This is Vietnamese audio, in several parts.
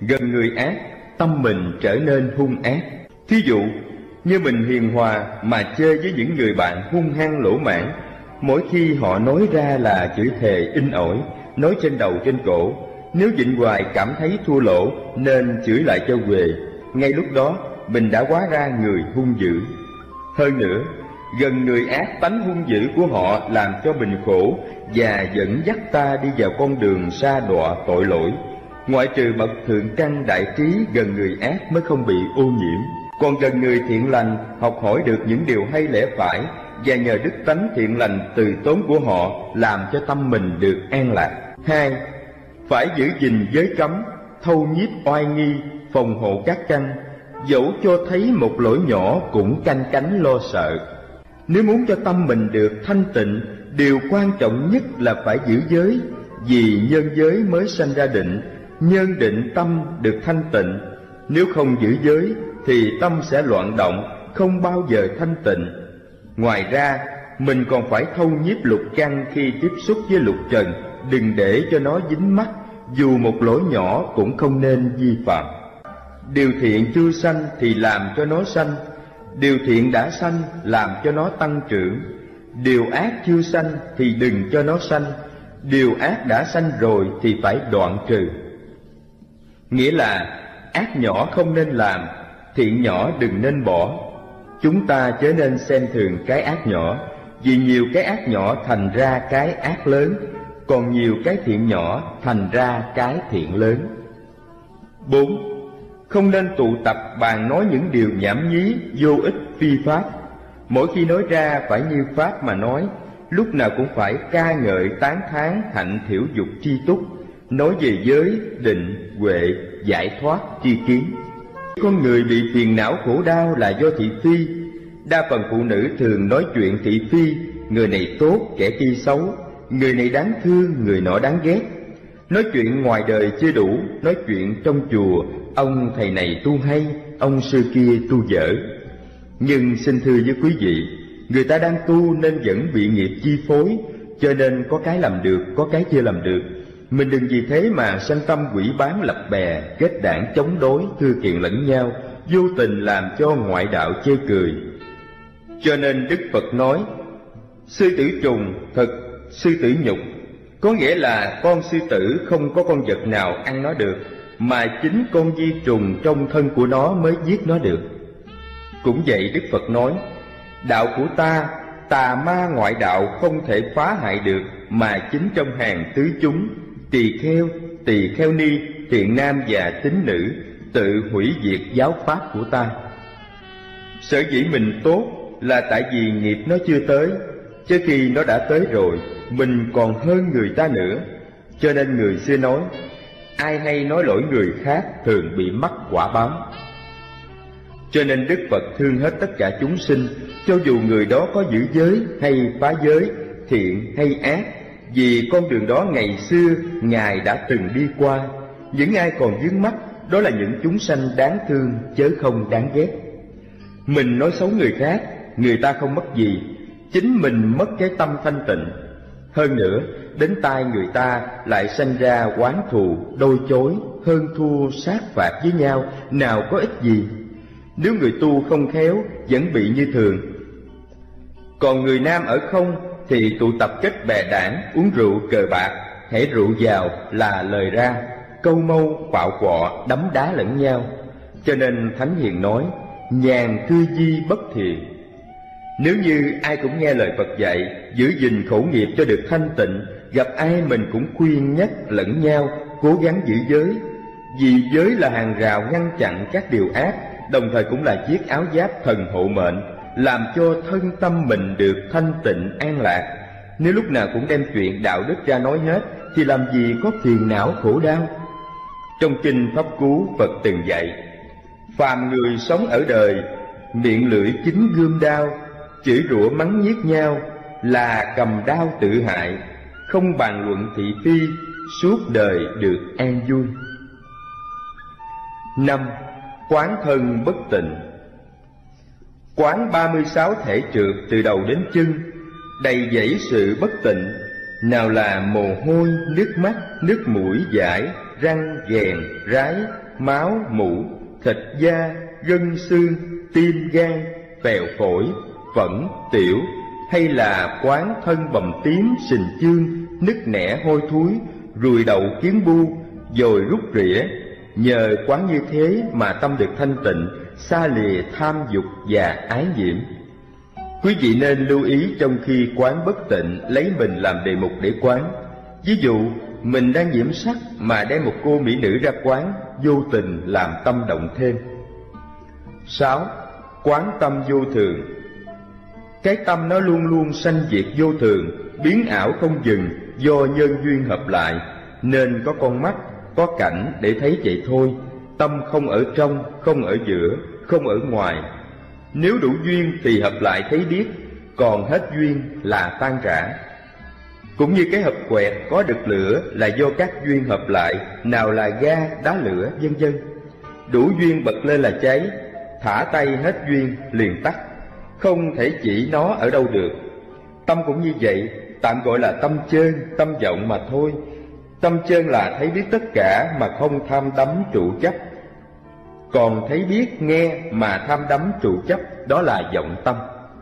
Gần người ác, tâm mình trở nên hung ác. Thí dụ như mình hiền hòa mà chơi với những người bạn hung hăng lỗ mãn, mỗi khi họ nói ra là chửi thề in ỏi, nói trên đầu trên cổ. Nếu nhịn hoài cảm thấy thua lỗ nên chửi lại cho về. Ngay lúc đó mình đã hóa ra người hung dữ. Hơn nữa, gần người ác, tánh hung dữ của họ làm cho mình khổ và dẫn dắt ta đi vào con đường sa đọa tội lỗi. Ngoại trừ bậc thượng căn đại trí, gần người ác mới không bị ô nhiễm. Còn gần người thiện lành học hỏi được những điều hay lẽ phải, và nhờ đức tánh thiện lành từ tốn của họ làm cho tâm mình được an lạc. 2. Phải giữ gìn giới cấm, thâu nhiếp oai nghi, phòng hộ các căn, dẫu cho thấy một lỗi nhỏ cũng canh cánh lo sợ. Nếu muốn cho tâm mình được thanh tịnh, điều quan trọng nhất là phải giữ giới, vì nhân giới mới sanh ra định, nhân định tâm được thanh tịnh. Nếu không giữ giới thì tâm sẽ loạn động, không bao giờ thanh tịnh. Ngoài ra, mình còn phải thâu nhiếp lục căn khi tiếp xúc với lục trần, đừng để cho nó dính mắc, dù một lỗi nhỏ cũng không nên vi phạm. Điều thiện chưa sanh thì làm cho nó sanh, điều thiện đã sanh làm cho nó tăng trưởng. Điều ác chưa sanh thì đừng cho nó sanh, điều ác đã sanh rồi thì phải đoạn trừ. Nghĩa là ác nhỏ không nên làm, thiện nhỏ đừng nên bỏ. Chúng ta chớ nên xem thường cái ác nhỏ, vì nhiều cái ác nhỏ thành ra cái ác lớn, còn nhiều cái thiện nhỏ thành ra cái thiện lớn. 4. Không nên tụ tập bàn nói những điều nhảm nhí, vô ích, phi pháp. Mỗi khi nói ra phải như pháp mà nói, lúc nào cũng phải ca ngợi tán thán hạnh thiểu dục tri túc, nói về giới, định, huệ, giải thoát, tri kiến. Con người bị phiền não khổ đau là do thị phi. Đa phần phụ nữ thường nói chuyện thị phi, người này tốt, kẻ kia xấu, người này đáng thương, người nọ đáng ghét. Nói chuyện ngoài đời chưa đủ, nói chuyện trong chùa, ông thầy này tu hay, ông sư kia tu dở. Nhưng xin thưa với quý vị, người ta đang tu nên vẫn bị nghiệp chi phối, cho nên có cái làm được, có cái chưa làm được. Mình đừng vì thế mà sanh tâm quỷ bán lập bè, kết đảng chống đối, thưa kiện lẫn nhau, vô tình làm cho ngoại đạo chê cười. Cho nên Đức Phật nói, sư tử trùng thật sư tử nhục, có nghĩa là con sư tử không có con vật nào ăn nó được, mà chính con vi trùng trong thân của nó mới giết nó được. Cũng vậy, Đức Phật nói, đạo của ta, tà ma ngoại đạo không thể phá hại được, mà chính trong hàng tứ chúng, tỳ kheo ni, thiện nam và tín nữ, tự hủy diệt giáo pháp của ta. Sở dĩ mình tốt là tại vì nghiệp nó chưa tới, chứ khi nó đã tới rồi, mình còn hơn người ta nữa. Cho nên người xưa nói, ai hay nói lỗi người khác thường bị mắc quả báo. Cho nên Đức Phật thương hết tất cả chúng sinh, cho dù người đó có giữ giới hay phá giới, thiện hay ác, vì con đường đó ngày xưa Ngài đã từng đi qua. Những ai còn vướng mắc, đó là những chúng sanh đáng thương, chớ không đáng ghét. Mình nói xấu người khác, người ta không mất gì, chính mình mất cái tâm thanh tịnh. Hơn nữa, đến tai người ta lại sanh ra oán thù, đôi chối, hơn thua, sát phạt với nhau, nào có ích gì. Nếu người tu không khéo, vẫn bị như thường. Còn người nam ở không thì tụ tập kết bè đảng, uống rượu cờ bạc, hễ rượu vào là lời ra, câu mâu, quạo quọ, đấm đá lẫn nhau. Cho nên Thánh Hiền nói, nhàn cư di bất thiện. Nếu như ai cũng nghe lời Phật dạy, giữ gìn khẩu nghiệp cho được thanh tịnh, gặp ai mình cũng khuyên nhắc lẫn nhau, cố gắng giữ giới. Vì giới là hàng rào ngăn chặn các điều ác, đồng thời cũng là chiếc áo giáp thần hộ mệnh, làm cho thân tâm mình được thanh tịnh an lạc. Nếu lúc nào cũng đem chuyện đạo đức ra nói hết, thì làm gì có phiền não khổ đau. Trong kinh Pháp Cú, Phật từng dạy, phàm người sống ở đời, miệng lưỡi chính gươm đao, chửi rủa mắng nhiếc nhau, là cầm đao tự hại, không bàn luận thị phi, suốt đời được an vui. 5. Quán thân bất tịnh. Quán 36 thể trượt từ đầu đến chân, đầy dẫy sự bất tịnh, nào là mồ hôi, nước mắt, nước mũi dãi, răng, ghèn, rái, máu, mủ, thịt da, gân xương, tim gan, phèo phổi, phẫn, tiểu, hay là quán thân bầm tím, sình chương, nứt nẻ hôi thối, ruồi đậu kiến bu, dồi rút rỉa. Nhờ quán như thế mà tâm được thanh tịnh, xa lìa tham dục và ái nhiễm. Quý vị nên lưu ý trong khi quán bất tịnh, lấy mình làm đề mục để quán. Ví dụ, mình đang nhiễm sắc mà đem một cô mỹ nữ ra quán, vô tình làm tâm động thêm. 6. Quán tâm vô thường. Cái tâm nó luôn luôn sanh diệt vô thường, biến ảo không dừng, do nhân duyên hợp lại, nên có con mắt, có cảnh để thấy vậy thôi. Tâm không ở trong, không ở giữa, không ở ngoài. Nếu đủ duyên thì hợp lại thấy biết, còn hết duyên là tan rã. Cũng như cái hộp quẹt có được lửa là do các duyên hợp lại, nào là ga, đá lửa, vân vân. Đủ duyên bật lên là cháy, thả tay hết duyên liền tắt, không thể chỉ nó ở đâu được. Tâm cũng như vậy, tạm gọi là tâm chơn, tâm vọng mà thôi. Tâm chơn là thấy biết tất cả mà không tham đắm trụ chấp. Còn thấy biết nghe mà tham đắm trụ chấp, đó là vọng tâm.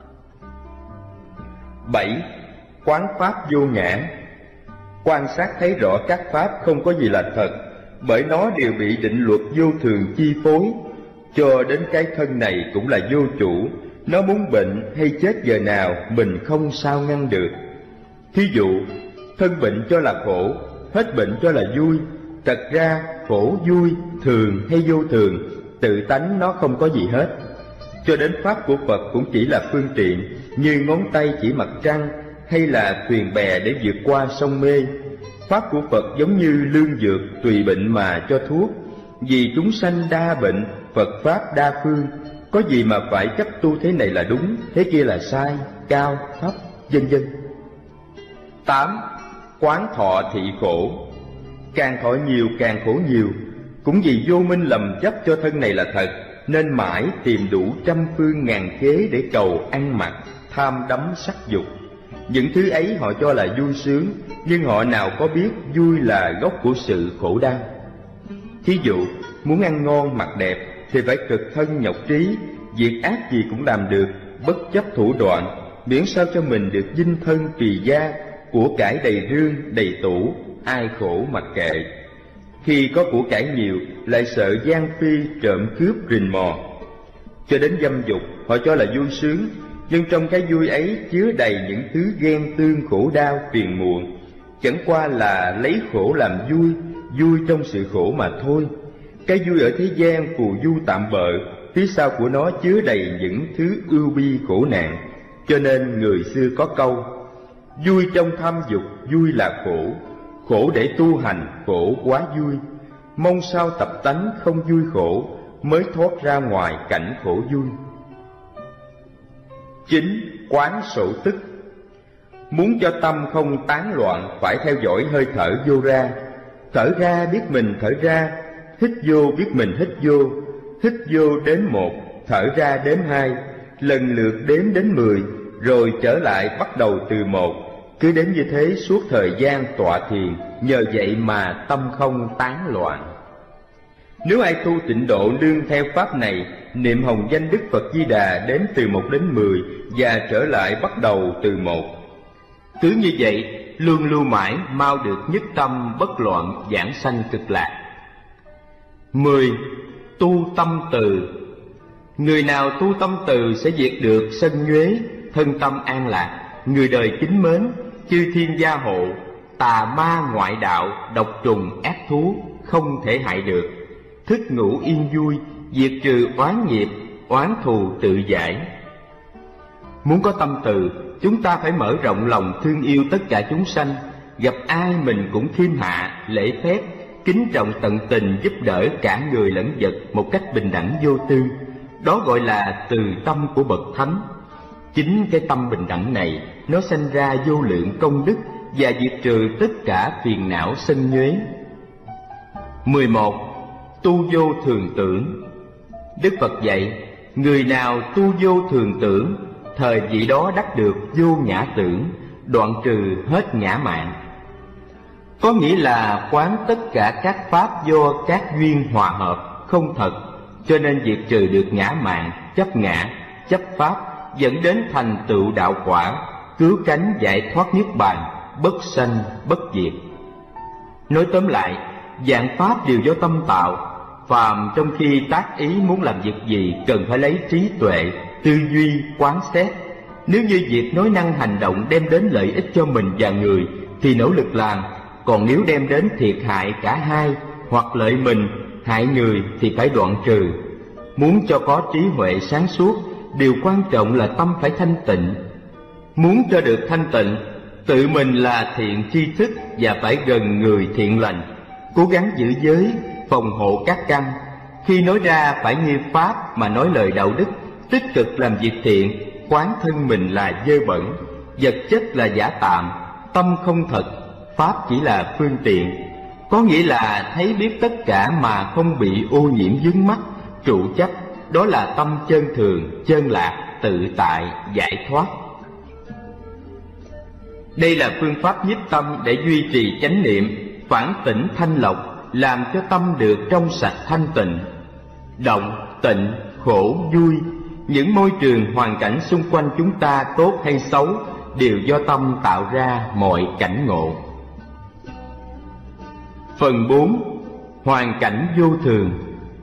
7. Quán pháp vô ngã. Quan sát thấy rõ các pháp không có gì là thật, bởi nó đều bị định luật vô thường chi phối. Cho đến cái thân này cũng là vô chủ, nó muốn bệnh hay chết giờ nào mình không sao ngăn được. Thí dụ, thân bệnh cho là khổ, hết bệnh cho là vui. Thật ra khổ vui, thường hay vô thường, tự tánh nó không có gì hết. Cho đến pháp của Phật cũng chỉ là phương tiện, như ngón tay chỉ mặt trăng, hay là thuyền bè để vượt qua sông mê. Pháp của Phật giống như lương dược, tùy bệnh mà cho thuốc. Vì chúng sanh đa bệnh, Phật Pháp đa phương, có gì mà phải chấp tu thế này là đúng, thế kia là sai, cao, thấp, vân vân. 8. Quán thọ thị khổ. Càng thọ nhiều càng khổ nhiều. Cũng vì vô minh lầm chấp cho thân này là thật, nên mãi tìm đủ trăm phương ngàn kế để cầu ăn mặc, tham đắm sắc dục. Những thứ ấy họ cho là vui sướng, nhưng họ nào có biết vui là gốc của sự khổ đau. Thí dụ, muốn ăn ngon mặc đẹp thì phải cực thân nhọc trí, việc ác gì cũng làm được, bất chấp thủ đoạn, miễn sao cho mình được dinh thân tùy gia, của cải đầy rương đầy tủ, ai khổ mặc kệ. Khi có của cải nhiều lại sợ gian phi trộm cướp rình mò. Cho đến dâm dục họ cho là vui sướng, nhưng trong cái vui ấy chứa đầy những thứ ghen tương khổ đau phiền muộn, chẳng qua là lấy khổ làm vui, vui trong sự khổ mà thôi. Cái vui ở thế gian phù du tạm bợ, phía sau của nó chứa đầy những thứ ưu bi khổ nạn. Cho nên người xưa có câu: vui trong tham dục, vui là khổ, khổ để tu hành, khổ quá vui. Mong sao tập tánh không vui khổ, mới thoát ra ngoài cảnh khổ vui. 9. Quán sổ tức. Muốn cho tâm không tán loạn, phải theo dõi hơi thở vô ra. Thở ra biết mình thở ra, hít vô biết mình hít vô. Hít vô đếm 1, thở ra đếm 2, lần lượt đếm đến 10, rồi trở lại bắt đầu từ 1. Cứ đến như thế suốt thời gian tọa thiền, nhờ vậy mà tâm không tán loạn. Nếu ai tu tịnh độ nương theo pháp này, niệm hồng danh Đức Phật Di Đà đếm từ 1 đến 10 và trở lại bắt đầu từ 1. Cứ như vậy, luôn lưu mãi mau được nhất tâm bất loạn vãng sanh cực lạc. 10. Tu tâm từ. Người nào tu tâm từ sẽ diệt được sân nhuế, thân tâm an lạc, người đời kính mến, chư thiên gia hộ, tà ma ngoại đạo, độc trùng ác thú không thể hại được, thức ngủ yên vui, diệt trừ oán nghiệp, oán thù tự giải. Muốn có tâm từ, chúng ta phải mở rộng lòng thương yêu tất cả chúng sanh, gặp ai mình cũng khiêm hạ, lễ phép, kính trọng tận tình giúp đỡ cả người lẫn vật một cách bình đẳng vô tư. Đó gọi là từ tâm của bậc thánh. Chính cái tâm bình đẳng này, nó sanh ra vô lượng công đức và diệt trừ tất cả phiền não sân nhuế. 11. Tu vô thường tưởng. Đức Phật dạy, người nào tu vô thường tưởng, thời vị đó đắc được vô ngã tưởng, đoạn trừ hết ngã mạn. có nghĩa là quán tất cả các pháp do các duyên hòa hợp, không thật, cho nên diệt trừ được ngã mạn, chấp ngã, chấp pháp, dẫn đến thành tựu đạo quả, cứu cánh giải thoát niết bàn, bất sanh bất diệt. Nói tóm lại, vạn pháp đều do tâm tạo. Phàm trong khi tác ý muốn làm việc gì cần phải lấy trí tuệ, tư duy, quán xét. Nếu như việc nói năng hành động đem đến lợi ích cho mình và người thì nỗ lực làm, còn nếu đem đến thiệt hại cả hai hoặc lợi mình, hại người thì phải đoạn trừ. Muốn cho có trí huệ sáng suốt, điều quan trọng là tâm phải thanh tịnh. Muốn cho được thanh tịnh, tự mình là thiện tri thức và phải gần người thiện lành, cố gắng giữ giới, phòng hộ các căn. Khi nói ra phải như pháp mà nói lời đạo đức, tích cực làm việc thiện, quán thân mình là dơ bẩn, vật chất là giả tạm, tâm không thật, pháp chỉ là phương tiện. Có nghĩa là thấy biết tất cả mà không bị ô nhiễm vướng mắc, trụ chấp, đó là tâm chân thường, chân lạc, tự tại, giải thoát. Đây là phương pháp nhiếp tâm để duy trì chánh niệm, phản tỉnh thanh lọc, làm cho tâm được trong sạch thanh tịnh. Động, tịnh, khổ, vui, những môi trường hoàn cảnh xung quanh chúng ta tốt hay xấu đều do tâm tạo ra mọi cảnh ngộ. Phần 4. Hoàn cảnh vô thường.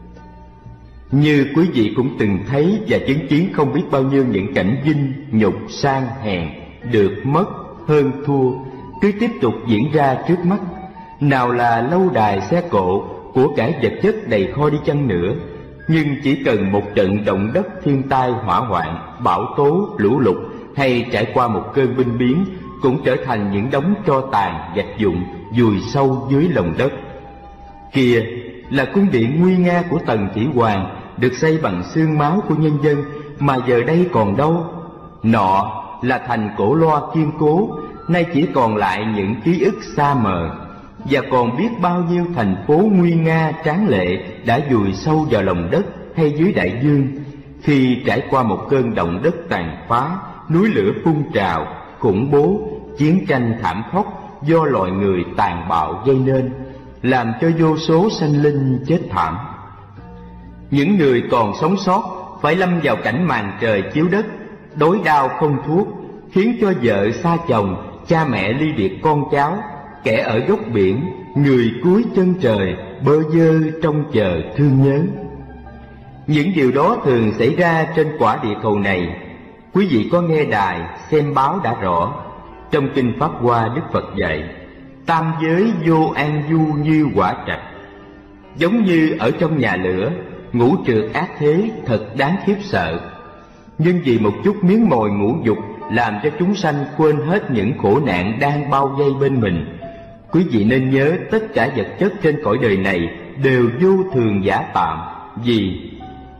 Như quý vị cũng từng thấy và chứng kiến không biết bao nhiêu những cảnh vinh, nhục, sang, hèn, được, mất, hơn, thua cứ tiếp tục diễn ra trước mắt. Nào là lâu đài xe cộ, của cải vật chất đầy kho đi chăng nữa, nhưng chỉ cần một trận động đất, thiên tai, hỏa hoạn, bão tố, lũ lụt hay trải qua một cơn binh biến cũng trở thành những đống tro tàn, gạch vụn vùi sâu dưới lòng đất. Kia là cung điện nguy nga của Tần Thủy Hoàng, được xây bằng xương máu của nhân dân, mà giờ đây còn đâu. Nọ là thành Cổ Loa kiên cố, nay chỉ còn lại những ký ức xa mờ. Và còn biết bao nhiêu thành phố nguy nga tráng lệ đã vùi sâu vào lòng đất hay dưới đại dương, khi trải qua một cơn động đất tàn phá, núi lửa phun trào, khủng bố, chiến tranh thảm khốc do loài người tàn bạo gây nên, làm cho vô số sanh linh chết thảm. Những người còn sống sót phải lâm vào cảnh màn trời chiếu đất, đói đau không thuốc, khiến cho vợ xa chồng, cha mẹ ly biệt con cháu, kẻ ở góc biển, người cuối chân trời, bơ vơ trông chờ thương nhớ. Những điều đó thường xảy ra trên quả địa cầu này. Quý vị có nghe đài, xem báo đã rõ. Trong Kinh Pháp Hoa, Đức Phật dạy, tam giới vô an du như quả trạch. Giống như ở trong nhà lửa, ngũ trượt ác thế thật đáng khiếp sợ. Nhưng vì một chút miếng mồi ngũ dục làm cho chúng sanh quên hết những khổ nạn đang bao vây bên mình. Quý vị nên nhớ tất cả vật chất trên cõi đời này đều vô thường giả tạm. Vì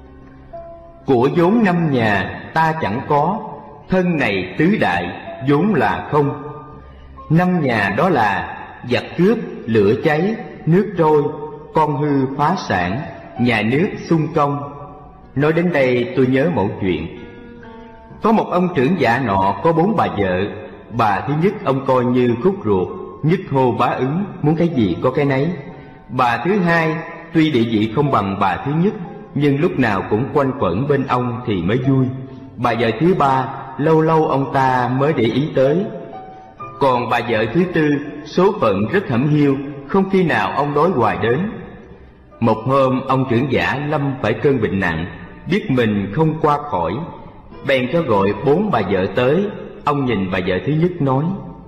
của vốn 5 nhà ta chẳng có, thân này tứ đại vốn là không. 5 nhà đó là giặc cướp, lửa cháy, nước trôi, con hư phá sản, nhà nước xung công. Nói đến đây tôi nhớ một chuyện. Có một ông trưởng giả nọ có 4 bà vợ. Bà thứ nhất ông coi như khúc ruột, nhất hô bá ứng, muốn cái gì có cái nấy. Bà thứ hai tuy địa vị không bằng bà thứ nhất, nhưng lúc nào cũng quanh quẩn bên ông thì mới vui. Bà vợ thứ ba lâu lâu ông ta mới để ý tới. Còn bà vợ thứ tư số phận rất hẩm hiu, không khi nào ông đói hoài đến. Một hôm ông trưởng giả lâm phải cơn bệnh nặng, biết mình không qua khỏi, bèn cho gọi 4 bà vợ tới. Ông nhìn bà vợ thứ nhất nói: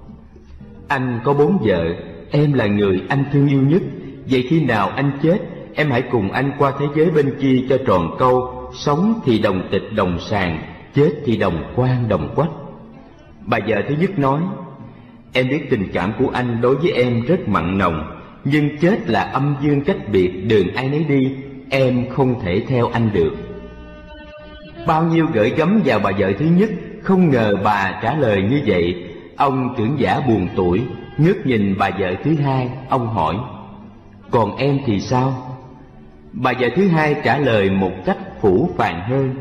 anh có 4 vợ, em là người anh thương yêu nhất. Vậy khi nào anh chết, em hãy cùng anh qua thế giới bên kia cho tròn câu, sống thì đồng tịch đồng sàng, chết thì đồng quan đồng quách. Bà vợ thứ nhất nói: em biết tình cảm của anh đối với em rất mặn nồng, nhưng chết là âm dương cách biệt, đường ai nấy đi, em không thể theo anh được. Bao nhiêu gửi gắm vào bà vợ thứ nhất, không ngờ bà trả lời như vậy. Ông trưởng giả buồn tủi, ngước nhìn bà vợ thứ hai, ông hỏi: còn em thì sao? Bà vợ thứ hai trả lời một cách phũ phàng hơn: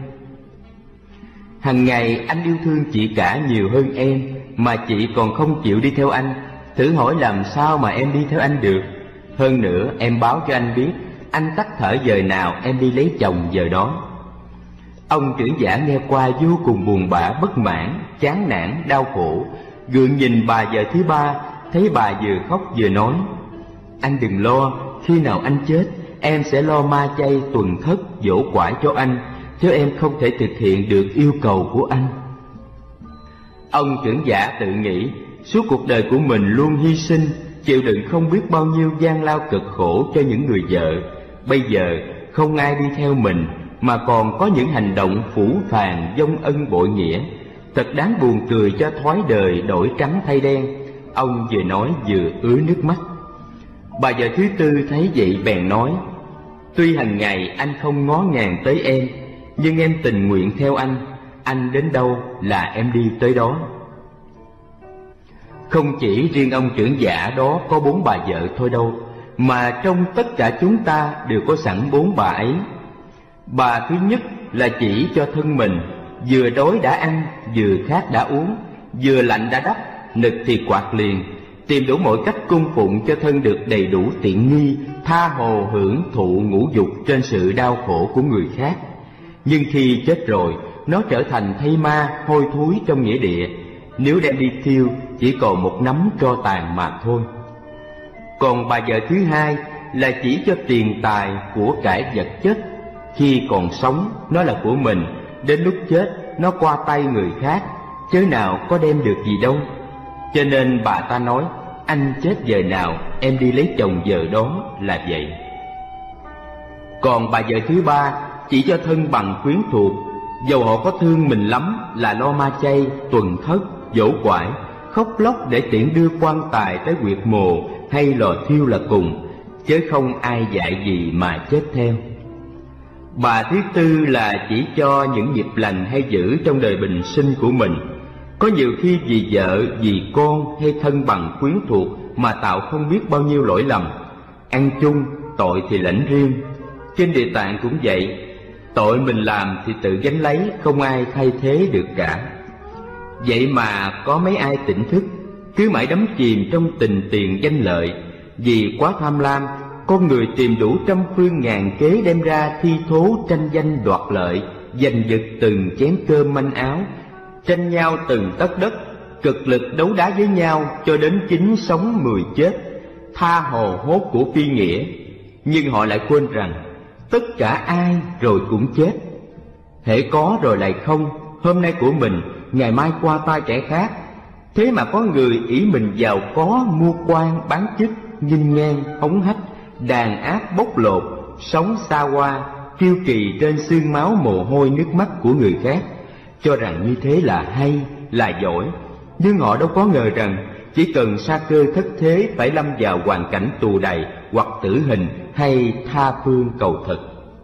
hằng ngày anh yêu thương chị cả nhiều hơn em, mà chị còn không chịu đi theo anh. thử hỏi làm sao mà em đi theo anh được. Hơn nữa em báo cho anh biết, anh tắt thở giờ nào em đi lấy chồng giờ đó. Ông trưởng giả nghe qua vô cùng buồn bã, bất mãn, chán nản, đau khổ, gượng nhìn bà vợ thứ ba, thấy bà vừa khóc vừa nói: anh đừng lo, khi nào anh chết em sẽ lo ma chay tuần thất dỗ quải cho anh, chứ em không thể thực hiện được yêu cầu của anh. Ông trưởng giả tự nghĩ, suốt cuộc đời của mình luôn hy sinh, chịu đựng không biết bao nhiêu gian lao cực khổ cho những người vợ. Bây giờ không ai đi theo mình, mà còn có những hành động phũ phàng vong ân bội nghĩa, thật đáng buồn cười cho thói đời đổi trắng thay đen. Ông vừa nói vừa ứa nước mắt. Bà vợ thứ tư thấy vậy bèn nói: tuy hàng ngày anh không ngó ngàng tới em, nhưng em tình nguyện theo anh đến đâu là em đi tới đó. Không chỉ riêng ông trưởng giả đó có 4 bà vợ thôi đâu, mà trong tất cả chúng ta đều có sẵn 4 bà ấy. Bà thứ nhất là chỉ cho thân mình, vừa đói đã ăn, vừa khát đã uống, vừa lạnh đã đắp, nực thì quạt liền, tìm đủ mọi cách cung phụng cho thân được đầy đủ tiện nghi, tha hồ hưởng thụ ngũ dục trên sự đau khổ của người khác. Nhưng khi chết rồi, nó trở thành thây ma hôi thối trong nghĩa địa, nếu đem đi thiêu chỉ còn một nắm tro tàn mà thôi. Còn bà vợ thứ hai là chỉ cho tiền tài của cải vật chất, khi còn sống nó là của mình, đến lúc chết nó qua tay người khác, chớ nào có đem được gì đâu. Cho nên bà ta nói: anh chết giờ nào em đi lấy chồng giờ đó là vậy. Còn bà vợ thứ ba chỉ cho thân bằng quyến thuộc, dầu họ có thương mình lắm là lo ma chay, tuần thất, dỗ quải, khóc lóc để tiện đưa quan tài tới huyệt mồ hay lò thiêu là cùng, chứ không ai dạy gì mà chết theo. Bà thứ tư là chỉ cho những nghiệp lành hay dữ trong đời bình sinh của mình, có nhiều khi vì vợ, vì con hay thân bằng quyến thuộc mà tạo không biết bao nhiêu lỗi lầm. Ăn chung, tội thì lãnh riêng. Trên Địa Tạng cũng vậy, tội mình làm thì tự gánh lấy, không ai thay thế được cả. Vậy mà có mấy ai tỉnh thức, cứ mãi đắm chìm trong tình tiền danh lợi. Vì quá tham lam, con người tìm đủ trăm phương ngàn kế đem ra thi thố tranh danh đoạt lợi, giành giật từng chén cơm manh áo, tranh nhau từng tấc đất, cực lực đấu đá với nhau cho đến 9 sống 10 chết, tha hồ hốt của phi nghĩa. Nhưng họ lại quên rằng tất cả ai rồi cũng chết, hễ có rồi lại không, hôm nay của mình, ngày mai qua tay kẻ khác. Thế mà có người ỷ mình giàu có, mua quan bán chức, nghinh ngang hống hách, đàn áp bóc lột, sống xa hoa, kiêu kỳ trên xương máu mồ hôi nước mắt của người khác, cho rằng như thế là hay, là giỏi. Nhưng họ đâu có ngờ rằng chỉ cần sa cơ thất thế phải lâm vào hoàn cảnh tù đày hoặc tử hình hay tha phương cầu thực.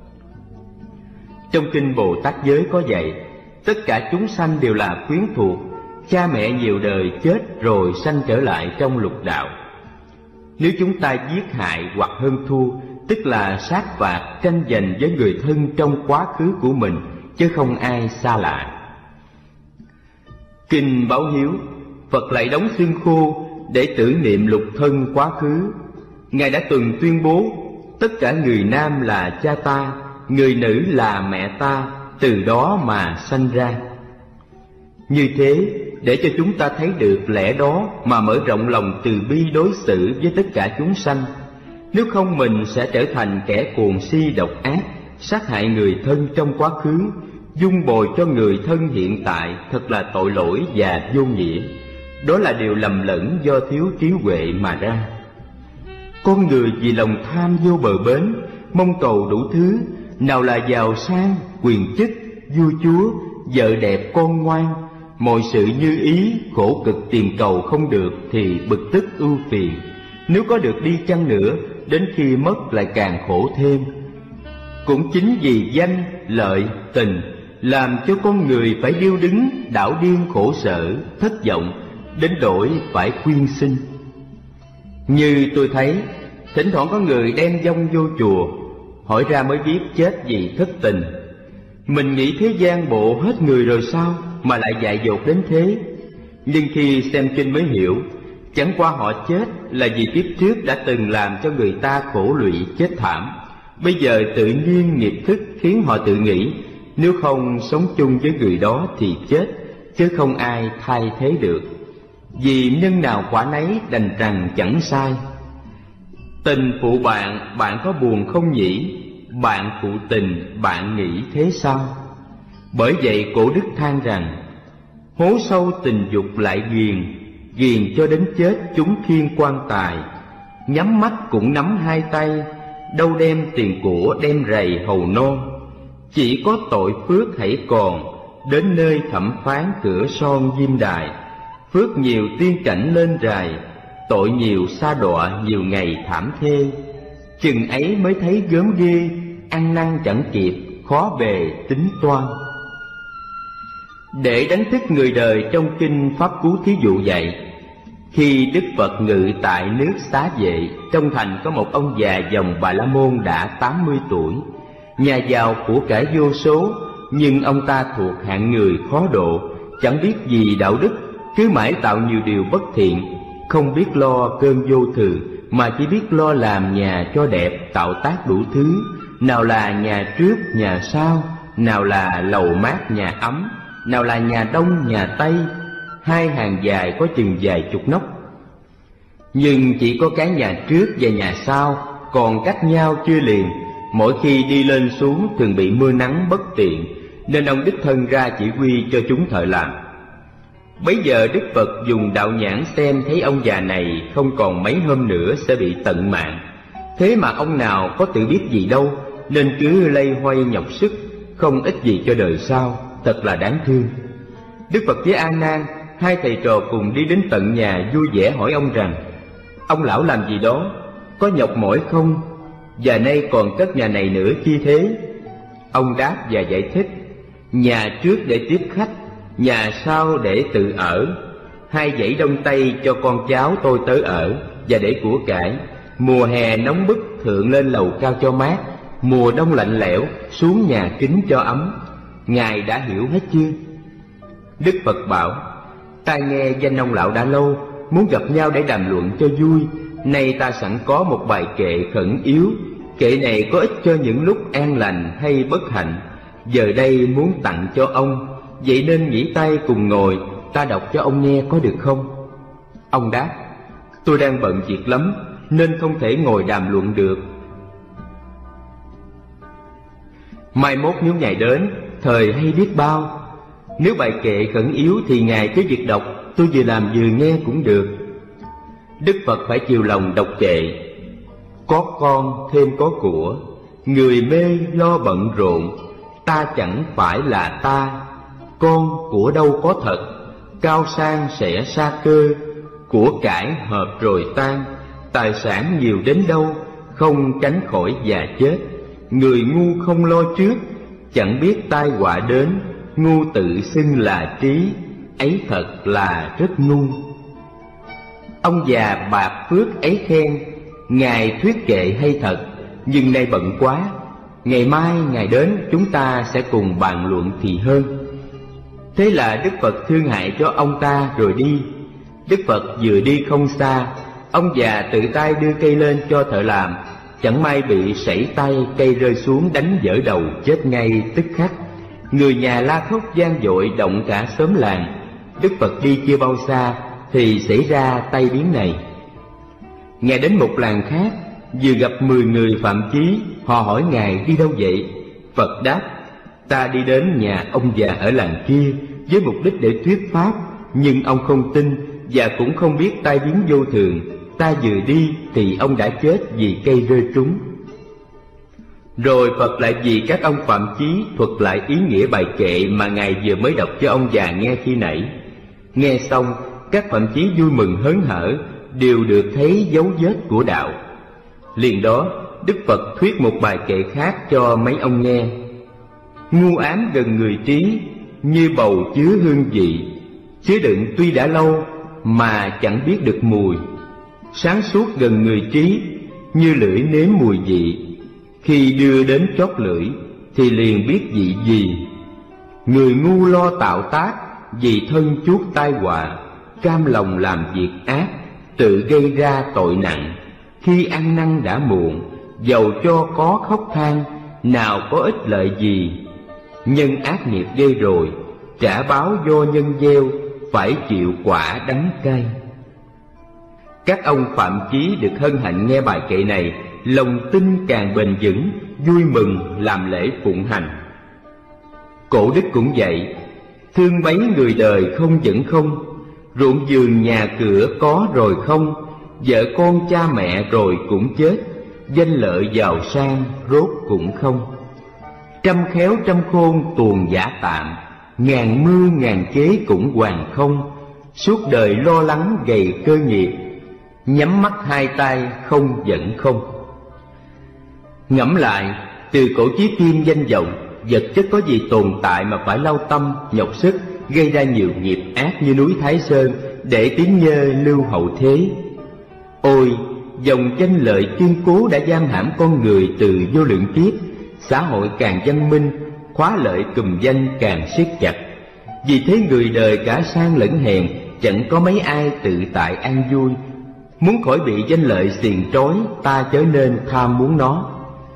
Trong kinh Bồ Tát giới có dạy, tất cả chúng sanh đều là quyến thuộc, cha mẹ nhiều đời chết rồi sanh trở lại trong lục đạo. Nếu chúng ta giết hại hoặc hơn thua, tức là sát phạt tranh giành với người thân trong quá khứ của mình, chứ không ai xa lạ. Kinh báo hiếu, Phật lại đóng xương khô để tưởng niệm lục thân quá khứ. Ngài đã từng tuyên bố, tất cả người nam là cha ta, người nữ là mẹ ta, từ đó mà sanh ra. Như thế, để cho chúng ta thấy được lẽ đó mà mở rộng lòng từ bi đối xử với tất cả chúng sanh. Nếu không mình sẽ trở thành kẻ cuồng si độc ác, sát hại người thân trong quá khứ, dung bồi cho người thân hiện tại, thật là tội lỗi và vô nghĩa. Đó là điều lầm lẫn do thiếu trí huệ mà ra. Con người vì lòng tham vô bờ bến, mong cầu đủ thứ, nào là giàu sang, quyền chức, vua chúa, vợ đẹp con ngoan, mọi sự như ý, khổ cực tìm cầu không được thì bực tức ưu phiền. Nếu có được đi chăng nữa, đến khi mất lại càng khổ thêm. Cũng chính vì danh, lợi, tình làm cho con người phải điêu đứng, đảo điên khổ sở, thất vọng, đến đổi phải quyên sinh. Như tôi thấy, thỉnh thoảng có người đem vong vô chùa, hỏi ra mới biết chết vì thất tình. Mình nghĩ thế gian bộ hết người rồi sao mà lại dại dột đến thế? Nhưng khi xem kinh mới hiểu, Chẳng qua họ chết là vì kiếp trước đã từng làm cho người ta khổ lụy chết thảm. Bây giờ tự nhiên nghiệp thức khiến họ tự nghĩ, nếu không sống chung với người đó thì chết, chứ không ai thay thế được. Vì nhân nào quả nấy, đành rằng chẳng sai. Tình phụ bạn, bạn có buồn không nhỉ? Bạn phụ tình, bạn nghĩ thế sao? Bởi vậy cổ đức than rằng, hố sâu tình dục lại ghiền, ghiền cho đến chết chúng thiên quan tài. Nhắm mắt cũng nắm hai tay, đâu đem tiền của đem rầy hầu non. Chỉ có tội phước hãy còn, đến nơi thẩm phán cửa son diêm đài. Phước nhiều tiên cảnh lên rài, tội nhiều sa đọa nhiều ngày thảm thê. Chừng ấy mới thấy gớm ghê, ăn năn chẳng kịp, khó bề tính toan. Để đánh thức người đời, trong kinh Pháp Cú thí dụ dạy, khi Đức Phật ngự tại nước Xá Vệ, trong thành có một ông già dòng Bà La Môn đã 80 tuổi, nhà giàu của cải vô số, nhưng ông ta thuộc hạng người khó độ, chẳng biết gì đạo đức, cứ mãi tạo nhiều điều bất thiện, không biết lo cơn vô thường, mà chỉ biết lo làm nhà cho đẹp, tạo tác đủ thứ, nào là nhà trước nhà sau, nào là lầu mát nhà ấm, nào là nhà đông nhà tây, hai hàng dài có chừng vài chục nóc. Nhưng chỉ có cái nhà trước và nhà sau, còn cách nhau chưa liền. Mỗi khi đi lên xuống thường bị mưa nắng bất tiện, nên ông đích thân ra chỉ huy cho chúng thợ làm. Bấy giờ Đức Phật dùng đạo nhãn xem thấy ông già này không còn mấy hôm nữa sẽ bị tận mạng. Thế mà ông nào có tự biết gì đâu, nên cứ loay hoay nhọc sức, không ích gì cho đời sau, thật là đáng thương. Đức Phật với A Nan, hai thầy trò cùng đi đến tận nhà, vui vẻ hỏi ông rằng, ông lão làm gì đó, có nhọc mỏi không, và nay còn cất nhà này nữa chi thế? Ông đáp và giải thích, nhà trước để tiếp khách, nhà sau để tự ở. Hai dãy đông tây cho con cháu tôi tới ở, và để của cải. Mùa hè nóng bức thượng lên lầu cao cho mát, mùa đông lạnh lẽo xuống nhà kính cho ấm. Ngài đã hiểu hết chưa? Đức Phật bảo, ta nghe danh ông lão đã lâu, muốn gặp nhau để đàm luận cho vui. Nay ta sẵn có một bài kệ khẩn yếu. Kệ này có ích cho những lúc an lành hay bất hạnh, giờ đây muốn tặng cho ông, vậy nên nghỉ tay cùng ngồi, ta đọc cho ông nghe có được không? Ông đáp, tôi đang bận việc lắm, nên không thể ngồi đàm luận được. Mai mốt nếu Ngài đến, thời hay biết bao. Nếu bài kệ khẩn yếu thì Ngài cứ việc đọc, tôi vừa làm vừa nghe cũng được. Đức Phật phải chiều lòng đọc kệ. Có con thêm có của, người mê lo bận rộn, ta chẳng phải là ta. Con của đâu có thật, cao sang sẽ xa cơ, của cải hợp rồi tan, tài sản nhiều đến đâu, không tránh khỏi già chết. Người ngu không lo trước, chẳng biết tai họa đến, ngu tự xưng là trí, ấy thật là rất ngu. Ông già bạc phước ấy khen, Ngài thuyết kệ hay thật, nhưng nay bận quá, ngày mai Ngài đến chúng ta sẽ cùng bàn luận thì hơn. Thế là Đức Phật thương hại cho ông ta rồi đi. Đức Phật vừa đi không xa, ông già tự tay đưa cây lên cho thợ làm, chẳng may bị sẩy tay, cây rơi xuống đánh vỡ đầu, chết ngay tức khắc. Người nhà la khóc vang dội, động cả xóm làng. Đức Phật đi chưa bao xa thì xảy ra tai biến này. Ngài đến một làng khác, vừa gặp 10 người phạm chí. Họ hỏi Ngài đi đâu vậy? Phật đáp, ta đi đến nhà ông già ở làng kia với mục đích để thuyết pháp, nhưng ông không tin và cũng không biết tai biến vô thường. Ta vừa đi thì ông đã chết vì cây rơi trúng. Rồi Phật lại vì các ông phạm chí thuật lại ý nghĩa bài kệ mà Ngài vừa mới đọc cho ông già nghe khi nãy. Nghe xong, các phạm chí vui mừng hớn hở, đều được thấy dấu vết của đạo. Liền đó, Đức Phật thuyết một bài kệ khác cho mấy ông nghe. Ngu ám gần người trí, như bầu chứa hương vị, chứa đựng tuy đã lâu mà chẳng biết được mùi. Sáng suốt gần người trí, như lưỡi nếm mùi vị, khi đưa đến chót lưỡi thì liền biết vị gì. Người ngu lo tạo tác, vì thân chuốc tai họa, cam lòng làm việc ác, tự gây ra tội nặng. Khi ăn năn đã muộn, dầu cho có khóc than, nào có ích lợi gì. Nhân ác nghiệp gây rồi, trả báo do nhân gieo, phải chịu quả đắng cay. Các ông Phạm Chí được hân hạnh nghe bài kệ này, lòng tin càng bền vững, vui mừng làm lễ phụng hành. Cổ đức cũng vậy, thương bấy người đời không vẫn không, ruộng vườn nhà cửa có rồi không, vợ con cha mẹ rồi cũng chết, danh lợi giàu sang rốt cũng không. Trăm khéo trăm khôn tuồng giả tạm, ngàn mưu ngàn chế cũng hoàn không, suốt đời lo lắng gầy cơ nghiệp, nhắm mắt hai tay không vẫn không. Ngẫm lại, từ cổ chí kim danh vọng, vật chất có gì tồn tại mà phải lao tâm, nhọc sức, gây ra nhiều nghiệp ác như núi Thái Sơn, để tiếng nhơ lưu hậu thế. Ôi, dòng danh lợi kiên cố đã giam hãm con người từ vô lượng kiếp, xã hội càng văn minh, khóa lợi cùm danh càng siết chặt. Vì thế người đời cả sang lẫn hèn, chẳng có mấy ai tự tại an vui. Muốn khỏi bị danh lợi xiềng trói, ta chớ nên tham muốn nó.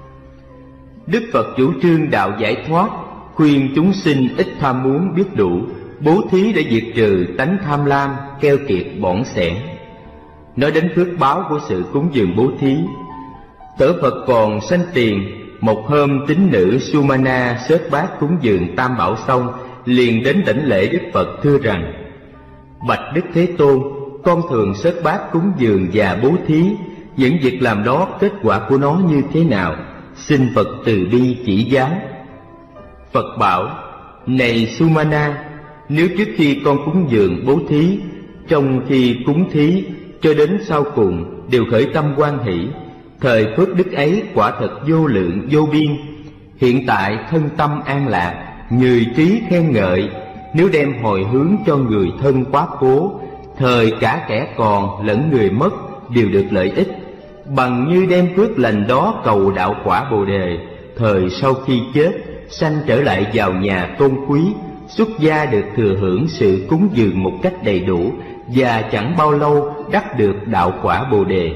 Đức Phật chủ trương đạo giải thoát, khuyên chúng sinh ít tham muốn biết đủ, bố thí để diệt trừ tánh tham lam, keo kiệt bỏn sẻn. Nói đến phước báo của sự cúng dường bố thí, Tở Phật còn sanh tiền. Một hôm tín nữ Sumana xớt bát cúng dường tam bảo xong, liền đến đảnh lễ Đức Phật thưa rằng: Bạch Đức Thế Tôn, con thường xớt bát cúng dường và bố thí, những việc làm đó kết quả của nó như thế nào? Xin Phật từ bi chỉ giáo. Phật bảo: Này Sumana, nếu trước khi con cúng dường bố thí, trong khi cúng thí cho đến sau cùng đều khởi tâm hoan hỷ, thời phước đức ấy quả thật vô lượng vô biên. Hiện tại thân tâm an lạc, người trí khen ngợi, nếu đem hồi hướng cho người thân quá cố, thời cả kẻ còn lẫn người mất đều được lợi ích, bằng như đem phước lành đó cầu đạo quả Bồ Đề, thời sau khi chết sanh trở lại vào nhà tôn quý, xuất gia được thừa hưởng sự cúng dường một cách đầy đủ, và chẳng bao lâu đắc được đạo quả Bồ Đề.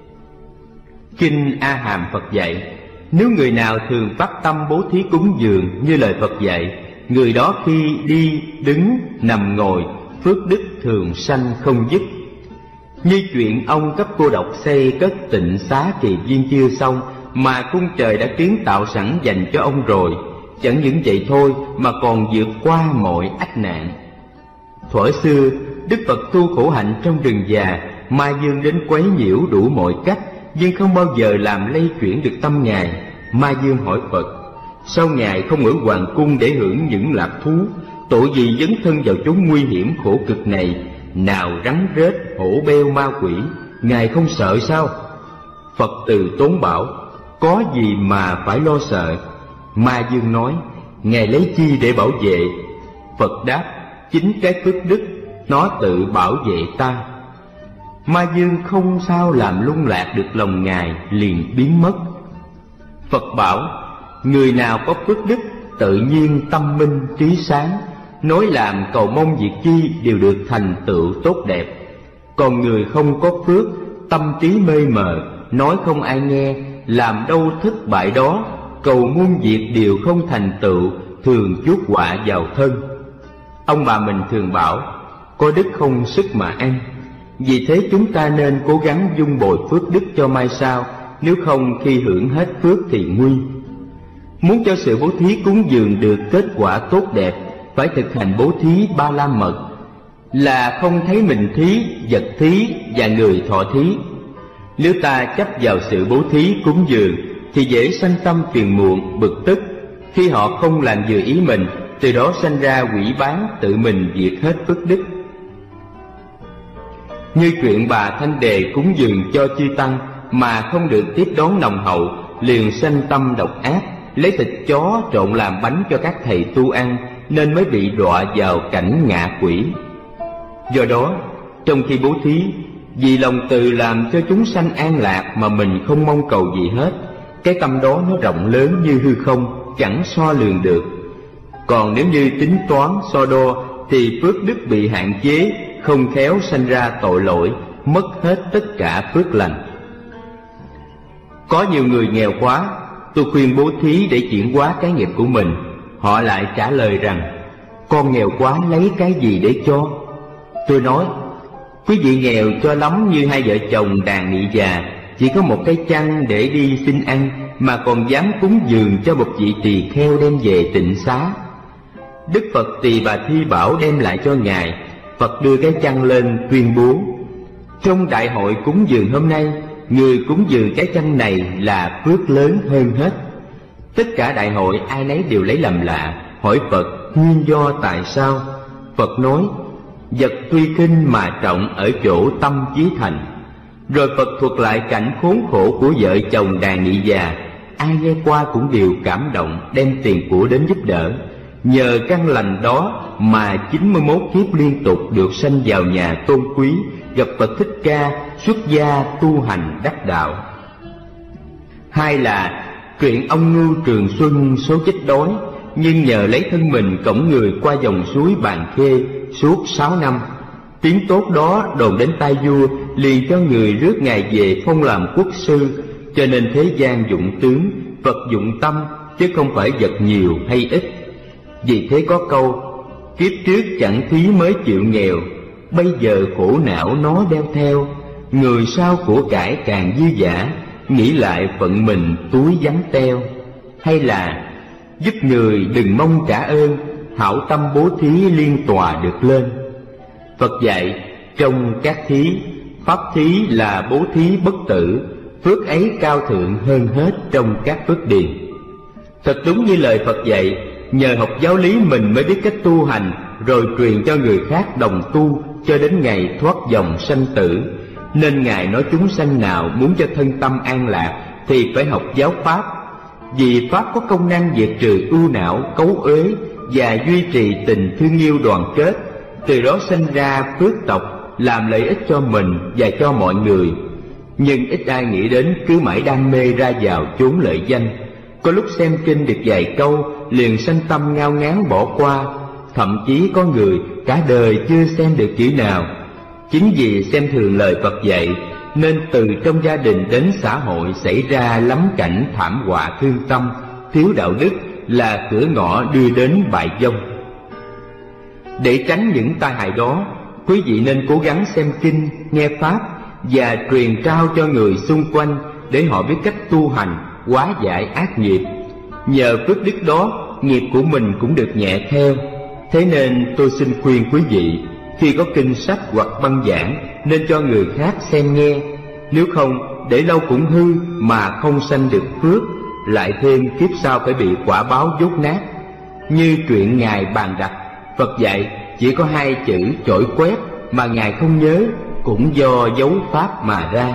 Kinh A Hàm Phật dạy, nếu người nào thường phát tâm bố thí cúng dường như lời Phật dạy, người đó khi đi, đứng, nằm ngồi, phước đức thường sanh không dứt. Như chuyện ông cấp cô độc xây cất tịnh xá Kỳ Viên chưa xong, mà cung trời đã kiến tạo sẵn dành cho ông rồi. Chẳng những vậy thôi mà còn vượt qua mọi ách nạn. Thuở xưa, Đức Phật tu khổ hạnh trong rừng già, Ma Dương đến quấy nhiễu đủ mọi cách, nhưng không bao giờ làm lay chuyển được tâm Ngài. Ma Dương hỏi Phật: Sao Ngài không ở hoàng cung để hưởng những lạc thú? Tội gì dấn thân vào chốn nguy hiểm khổ cực này? Nào rắn rết, hổ beo, ma quỷ, Ngài không sợ sao? Phật từ tốn bảo: Có gì mà phải lo sợ? Ma Dương nói: Ngài lấy chi để bảo vệ? Phật đáp: Chính cái phước đức, nó tự bảo vệ ta. Ma Dương không sao làm lung lạc được lòng Ngài, liền biến mất. Phật bảo: Người nào có phước đức, tự nhiên tâm minh trí sáng, nói làm cầu mong việc chi đều được thành tựu tốt đẹp. Còn người không có phước, tâm trí mê mờ, nói không ai nghe, làm đâu thất bại đó, cầu muôn việc đều không thành tựu, thường chuốc họa vào thân. Ông bà mình thường bảo: Có đức không sức mà ăn. Vì thế chúng ta nên cố gắng vun bồi phước đức cho mai sau, nếu không khi hưởng hết phước thì nguy. Muốn cho sự bố thí cúng dường được kết quả tốt đẹp, phải thực hành bố thí ba la mật, là không thấy mình thí, vật thí và người thọ thí. Nếu ta chấp vào sự bố thí cúng dường thì dễ sanh tâm phiền muộn, bực tức. Khi họ không làm vừa ý mình, từ đó sanh ra quỷ bán, tự mình diệt hết phước đức. Như chuyện bà Thanh Đề cúng dường cho chư tăng mà không được tiếp đón nồng hậu, liền sanh tâm độc ác, lấy thịt chó trộn làm bánh cho các thầy tu ăn, nên mới bị đọa vào cảnh ngạ quỷ. Do đó, trong khi bố thí, vì lòng từ làm cho chúng sanh an lạc mà mình không mong cầu gì hết, cái tâm đó nó rộng lớn như hư không, chẳng so lường được. Còn nếu như tính toán so đo thì phước đức bị hạn chế, không khéo sanh ra tội lỗi, mất hết tất cả phước lành. Có nhiều người nghèo quá, tôi khuyên bố thí để chuyển hóa cái nghiệp của mình. Họ lại trả lời rằng, con nghèo quá lấy cái gì để cho? Tôi nói, quý vị nghèo cho lắm như hai vợ chồng đàn nghị già, chỉ có một cái chăn để đi xin ăn mà còn dám cúng dường cho một vị tỳ kheo đem về tịnh xá. Đức Phật Tỳ Bà Thi Bảo đem lại cho Ngài. Phật đưa cái chăn lên tuyên bố, trong đại hội cúng dường hôm nay, người cúng dường cái chăn này là phước lớn hơn hết. Tất cả đại hội ai nấy đều lấy làm lạ, hỏi Phật nguyên do tại sao. Phật nói, vật tuy khinh mà trọng ở chỗ tâm chí thành. Rồi Phật thuật lại cảnh khốn khổ của vợ chồng đàn nghị già. Ai nghe qua cũng đều cảm động, đem tiền của đến giúp đỡ. Nhờ căn lành đó mà 91 kiếp liên tục được sanh vào nhà tôn quý, gặp Phật Thích Ca, xuất gia tu hành đắc đạo. Hai là chuyện ông Ngưu Trường Xuân số chết đói, nhưng nhờ lấy thân mình cõng người qua dòng suối Bàn Khê suốt 6 năm. Tiếng tốt đó đồn đến tai vua, liền cho người rước Ngài về phong làm quốc sư. Cho nên thế gian dụng tướng, Phật dụng tâm, chứ không phải vật nhiều hay ít. Vì thế có câu, kiếp trước chẳng thí mới chịu nghèo, bây giờ khổ não nó đeo theo. Người sau của cải càng dư dả, nghĩ lại phận mình túi vắng teo. Hay là giúp người đừng mong trả ơn, hảo tâm bố thí liên tòa được lên. Phật dạy, trong các thí, pháp thí là bố thí bất tử, phước ấy cao thượng hơn hết trong các phước điền. Thật đúng như lời Phật dạy, nhờ học giáo lý mình mới biết cách tu hành, rồi truyền cho người khác đồng tu cho đến ngày thoát dòng sanh tử. Nên Ngài nói chúng sanh nào muốn cho thân tâm an lạc thì phải học giáo Pháp. Vì Pháp có công năng diệt trừ ưu não, cấu uế và duy trì tình thương yêu đoàn kết. Từ đó sinh ra phước tộc, làm lợi ích cho mình và cho mọi người. Nhưng ít ai nghĩ đến cứ mãi đam mê ra vào chốn lợi danh. Có lúc xem kinh được vài câu liền sanh tâm ngao ngán bỏ qua. Thậm chí có người cả đời chưa xem được chữ nào. Chính vì xem thường lời Phật dạy, nên từ trong gia đình đến xã hội xảy ra lắm cảnh thảm họa thương tâm, thiếu đạo đức là cửa ngõ đưa đến bại vong. Để tránh những tai hại đó, quý vị nên cố gắng xem kinh, nghe Pháp và truyền trao cho người xung quanh để họ biết cách tu hành, hóa giải ác nghiệp. Nhờ phước đức đó, nghiệp của mình cũng được nhẹ theo. Thế nên tôi xin khuyên quý vị, khi có kinh sách hoặc băng giảng nên cho người khác xem nghe. Nếu không, để lâu cũng hư mà không sanh được phước, lại thêm kiếp sau phải bị quả báo dốt nát. Như truyện Ngài Bàn Đạch, Phật dạy chỉ có 2 chữ chổi quét mà Ngài không nhớ, cũng do dấu pháp mà ra.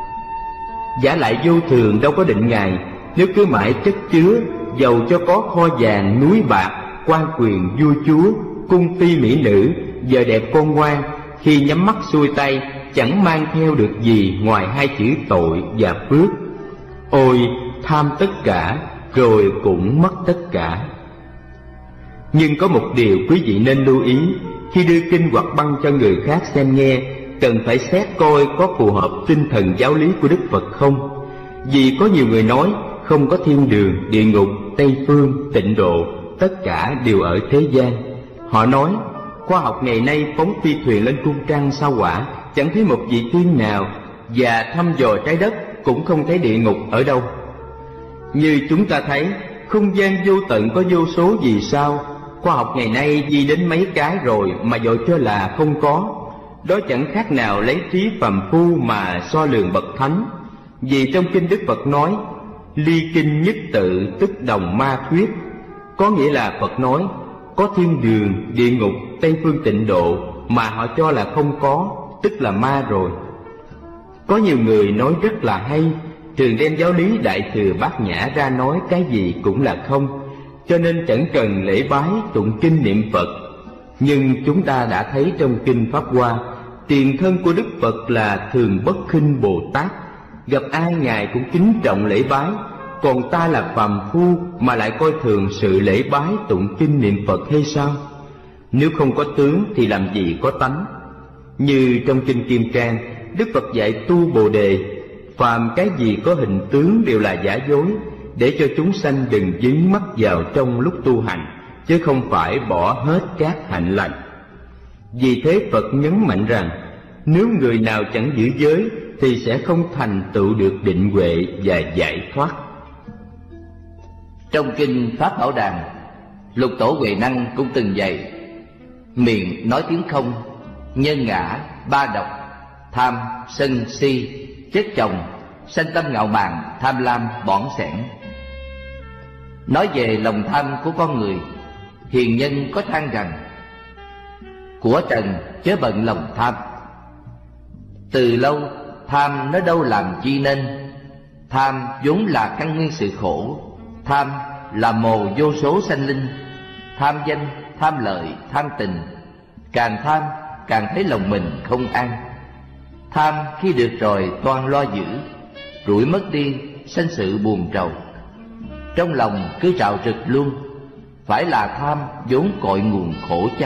Giả lại vô thường đâu có định Ngài, nếu cứ mãi chất chứa, dầu cho có kho vàng núi bạc, quan quyền vua chúa, cung phi mỹ nữ, vợ đẹp con ngoan, khi nhắm mắt xuôi tay chẳng mang theo được gì ngoài 2 chữ tội và phước. Ôi tham tất cả rồi cũng mất tất cả. Nhưng có một điều quý vị nên lưu ý, khi đưa kinh hoặc băng cho người khác xem nghe, cần phải xét coi có phù hợp tinh thần giáo lý của Đức Phật không. Vì có nhiều người nói không có thiên đường, địa ngục, Tây phương, tịnh độ, tất cả đều ở thế gian. Họ nói khoa học ngày nay phóng phi thuyền lên cung trăng sao Hỏa, chẳng thấy một vị tiên nào, và thăm dò trái đất cũng không thấy địa ngục ở đâu. Như chúng ta thấy, không gian vô tận có vô số vì sao. Khoa học ngày nay di đến mấy cái rồi mà dội cho là không có. Đó chẳng khác nào lấy trí phàm phu mà so lường bậc thánh. Vì trong kinh Đức Phật nói, ly kinh nhất tự tức đồng ma thuyết. Có nghĩa là Phật nói có thiên đường, địa ngục, Tây phương, tịnh độ mà họ cho là không có, tức là ma rồi. Có nhiều người nói rất là hay, thường đem giáo lý Đại Thừa Bát Nhã ra nói cái gì cũng là không, cho nên chẳng cần lễ bái, tụng kinh niệm Phật. Nhưng chúng ta đã thấy trong kinh Pháp Hoa, tiền thân của Đức Phật là Thường Bất Khinh Bồ Tát, gặp ai Ngài cũng kính trọng lễ bái. Còn ta là phàm phu mà lại coi thường sự lễ bái tụng kinh niệm Phật hay sao? Nếu không có tướng thì làm gì có tánh? Như trong kinh Kim Cang, Đức Phật dạy tu Bồ Đề, phàm cái gì có hình tướng đều là giả dối, để cho chúng sanh đừng dính mắc vào trong lúc tu hành, chứ không phải bỏ hết các hạnh lành. Vì thế Phật nhấn mạnh rằng, nếu người nào chẳng giữ giới thì sẽ không thành tựu được định huệ và giải thoát. Trong kinh Pháp Bảo Đàn, Lục Tổ Huệ Năng cũng từng dạy: miệng nói tiếng không, nhân ngã, ba độc, tham, sân, si, chết chồng, sanh tâm ngạo mạn, tham lam, bỏn sẻn. Nói về lòng tham của con người, hiền nhân có than rằng: của trần chớ bận lòng tham. Từ lâu tham nó đâu làm chi nên. Tham vốn là căn nguyên sự khổ. Tham là mồ vô số sanh linh. Tham danh, tham lợi, tham tình. Càng tham càng thấy lòng mình không an. Tham khi được rồi toan lo giữ, rủi mất đi sanh sự buồn trầu. Trong lòng cứ trào trực luôn, phải là tham vốn cội nguồn khổ chăng?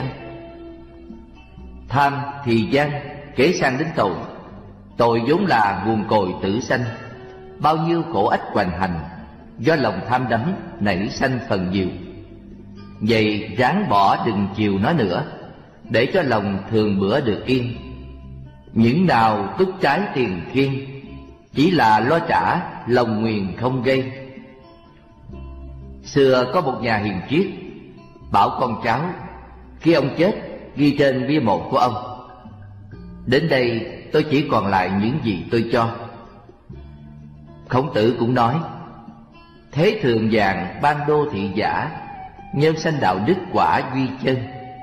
Tham thì gian, kể sang đến tội. Tội vốn là nguồn cội tử sanh. Bao nhiêu khổ ách hoành hành, do lòng tham đắm nảy sanh phần nhiều. Vậy ráng bỏ đừng chiều nó nữa, để cho lòng thường bữa được yên. Những nào túc trái tiền kiên, chỉ là lo trả lòng nguyền không gây. Xưa có một nhà hiền triết bảo con cháu khi ông chết ghi trên bia mộ của ông: đến đây tôi chỉ còn lại những gì tôi cho. Khổng Tử cũng nói: thế thường vàng ban đô thị giả, nhân sanh đạo đức quả duy chân.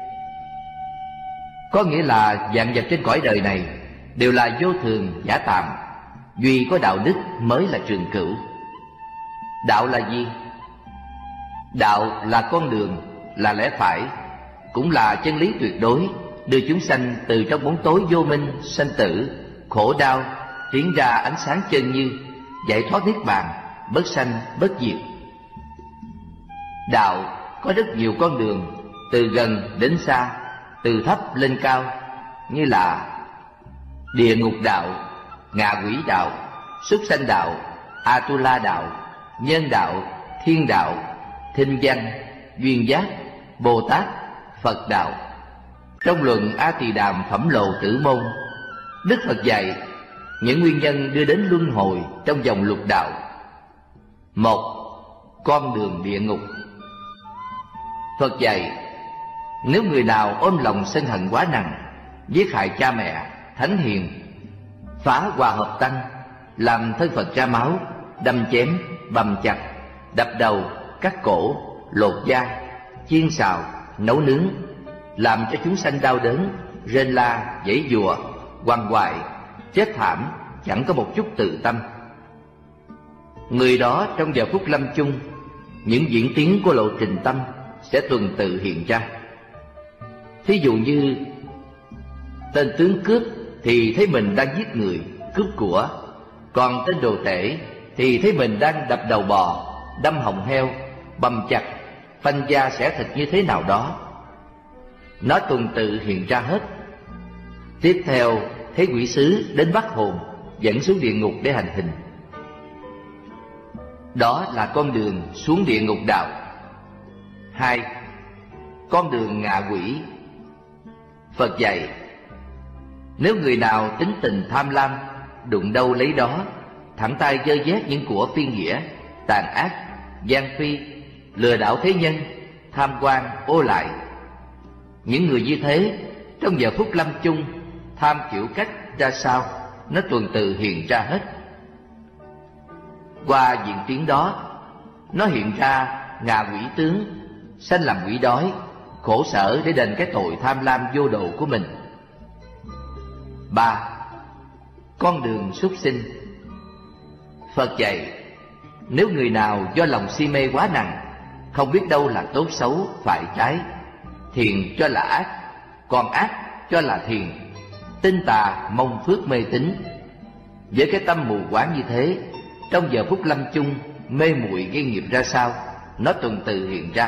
Có nghĩa là vạn vật trên cõi đời này đều là vô thường giả tạm, duy có đạo đức mới là trường cửu. Đạo là gì? Đạo là con đường, là lẽ phải, cũng là chân lý tuyệt đối, đưa chúng sanh từ trong bóng tối vô minh, sanh tử, khổ đau, tiến ra ánh sáng chân như, giải thoát niết bàn, bất sanh bất diệt. Đạo có rất nhiều con đường, từ gần đến xa, từ thấp lên cao, như là địa ngục đạo, ngạ quỷ đạo, súc sanh đạo, Atula đạo, nhân đạo, thiên đạo, thinh văn, duyên giác, Bồ Tát, Phật đạo. Trong luận A Tỳ Đàm Phẩm Lộ Tử Môn, Đức Phật dạy những nguyên nhân đưa đến luân hồi trong dòng lục đạo. 1. Con đường địa ngục. Phật dạy nếu người nào ôm lòng sân hận quá nặng, giết hại cha mẹ, thánh hiền, phá hòa hợp tăng, làm thân Phật ra máu, đâm chém, bầm chặt, đập đầu, cắt cổ, lột da, chiên xào, nấu nướng, làm cho chúng sanh đau đớn, rên la, giãy giụa, quằn quại, chết thảm, chẳng có một chút tự tâm. Người đó trong giờ phút lâm chung, những diễn tiến của lộ trình tâm sẽ tuần tự hiện ra. Thí dụ như tên tướng cướp thì thấy mình đang giết người, cướp của, còn tên đồ tể thì thấy mình đang đập đầu bò, đâm họng heo, bầm chặt, phanh da xẻ thịt như thế nào đó. Nó tuần tự hiện ra hết. Tiếp theo thấy quỷ sứ đến bắt hồn, dẫn xuống địa ngục để hành hình. Đó là con đường xuống địa ngục đạo. 2. Con đường ngạ quỷ. Phật dạy nếu người nào tính tình tham lam, đụng đâu lấy đó, thẳng tay giơ vét những của phi nghĩa, tàn ác, gian phi, lừa đảo thế nhân, tham quan, ô lại. Những người như thế trong giờ phút lâm chung, tham kiểu cách ra sao, nó tuần tự hiện ra hết. Qua diễn tiến đó, nó hiện ra ngạ quỷ tướng, sanh làm quỷ đói, khổ sở để đền cái tội tham lam vô độ của mình. 3. Con đường súc sinh. Phật dạy nếu người nào do lòng si mê quá nặng, không biết đâu là tốt xấu, phải trái, thiện cho là ác, còn ác cho là thiện, tinh tà mong phước mê tín. Với cái tâm mù quáng như thế, trong giờ phút lâm chung, mê muội gây nghiệp ra sao, nó tuần tự hiện ra.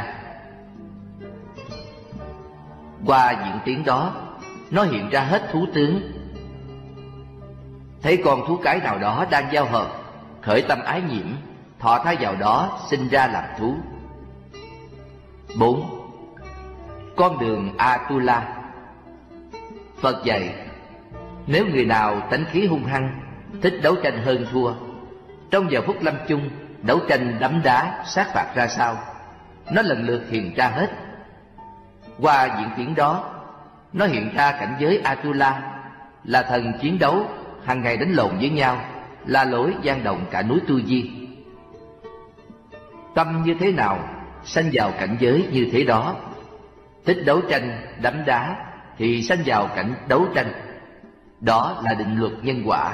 Qua diễn tiến đó, nó hiện ra hết thú tướng. thấy con thú cái nào đó đang giao hợp, khởi tâm ái nhiễm, thọ thai vào đó, sinh ra làm thú. 4. Con đường Atula. Phật dạy, nếu người nào tánh khí hung hăng, thích đấu tranh hơn thua, trong giờ phút lâm chung, đấu tranh đấm đá, sát phạt ra sao, nó lần lượt hiện ra hết. Qua diễn tiến đó, nó hiện ra cảnh giới Atula, là thần chiến đấu, hàng ngày đánh lộn với nhau, la lối gian động cả núi Tu Di. Tâm như thế nào, sanh vào cảnh giới như thế đó. Thích đấu tranh, đấm đá, thì sanh vào cảnh đấu tranh. Đó là định luật nhân quả.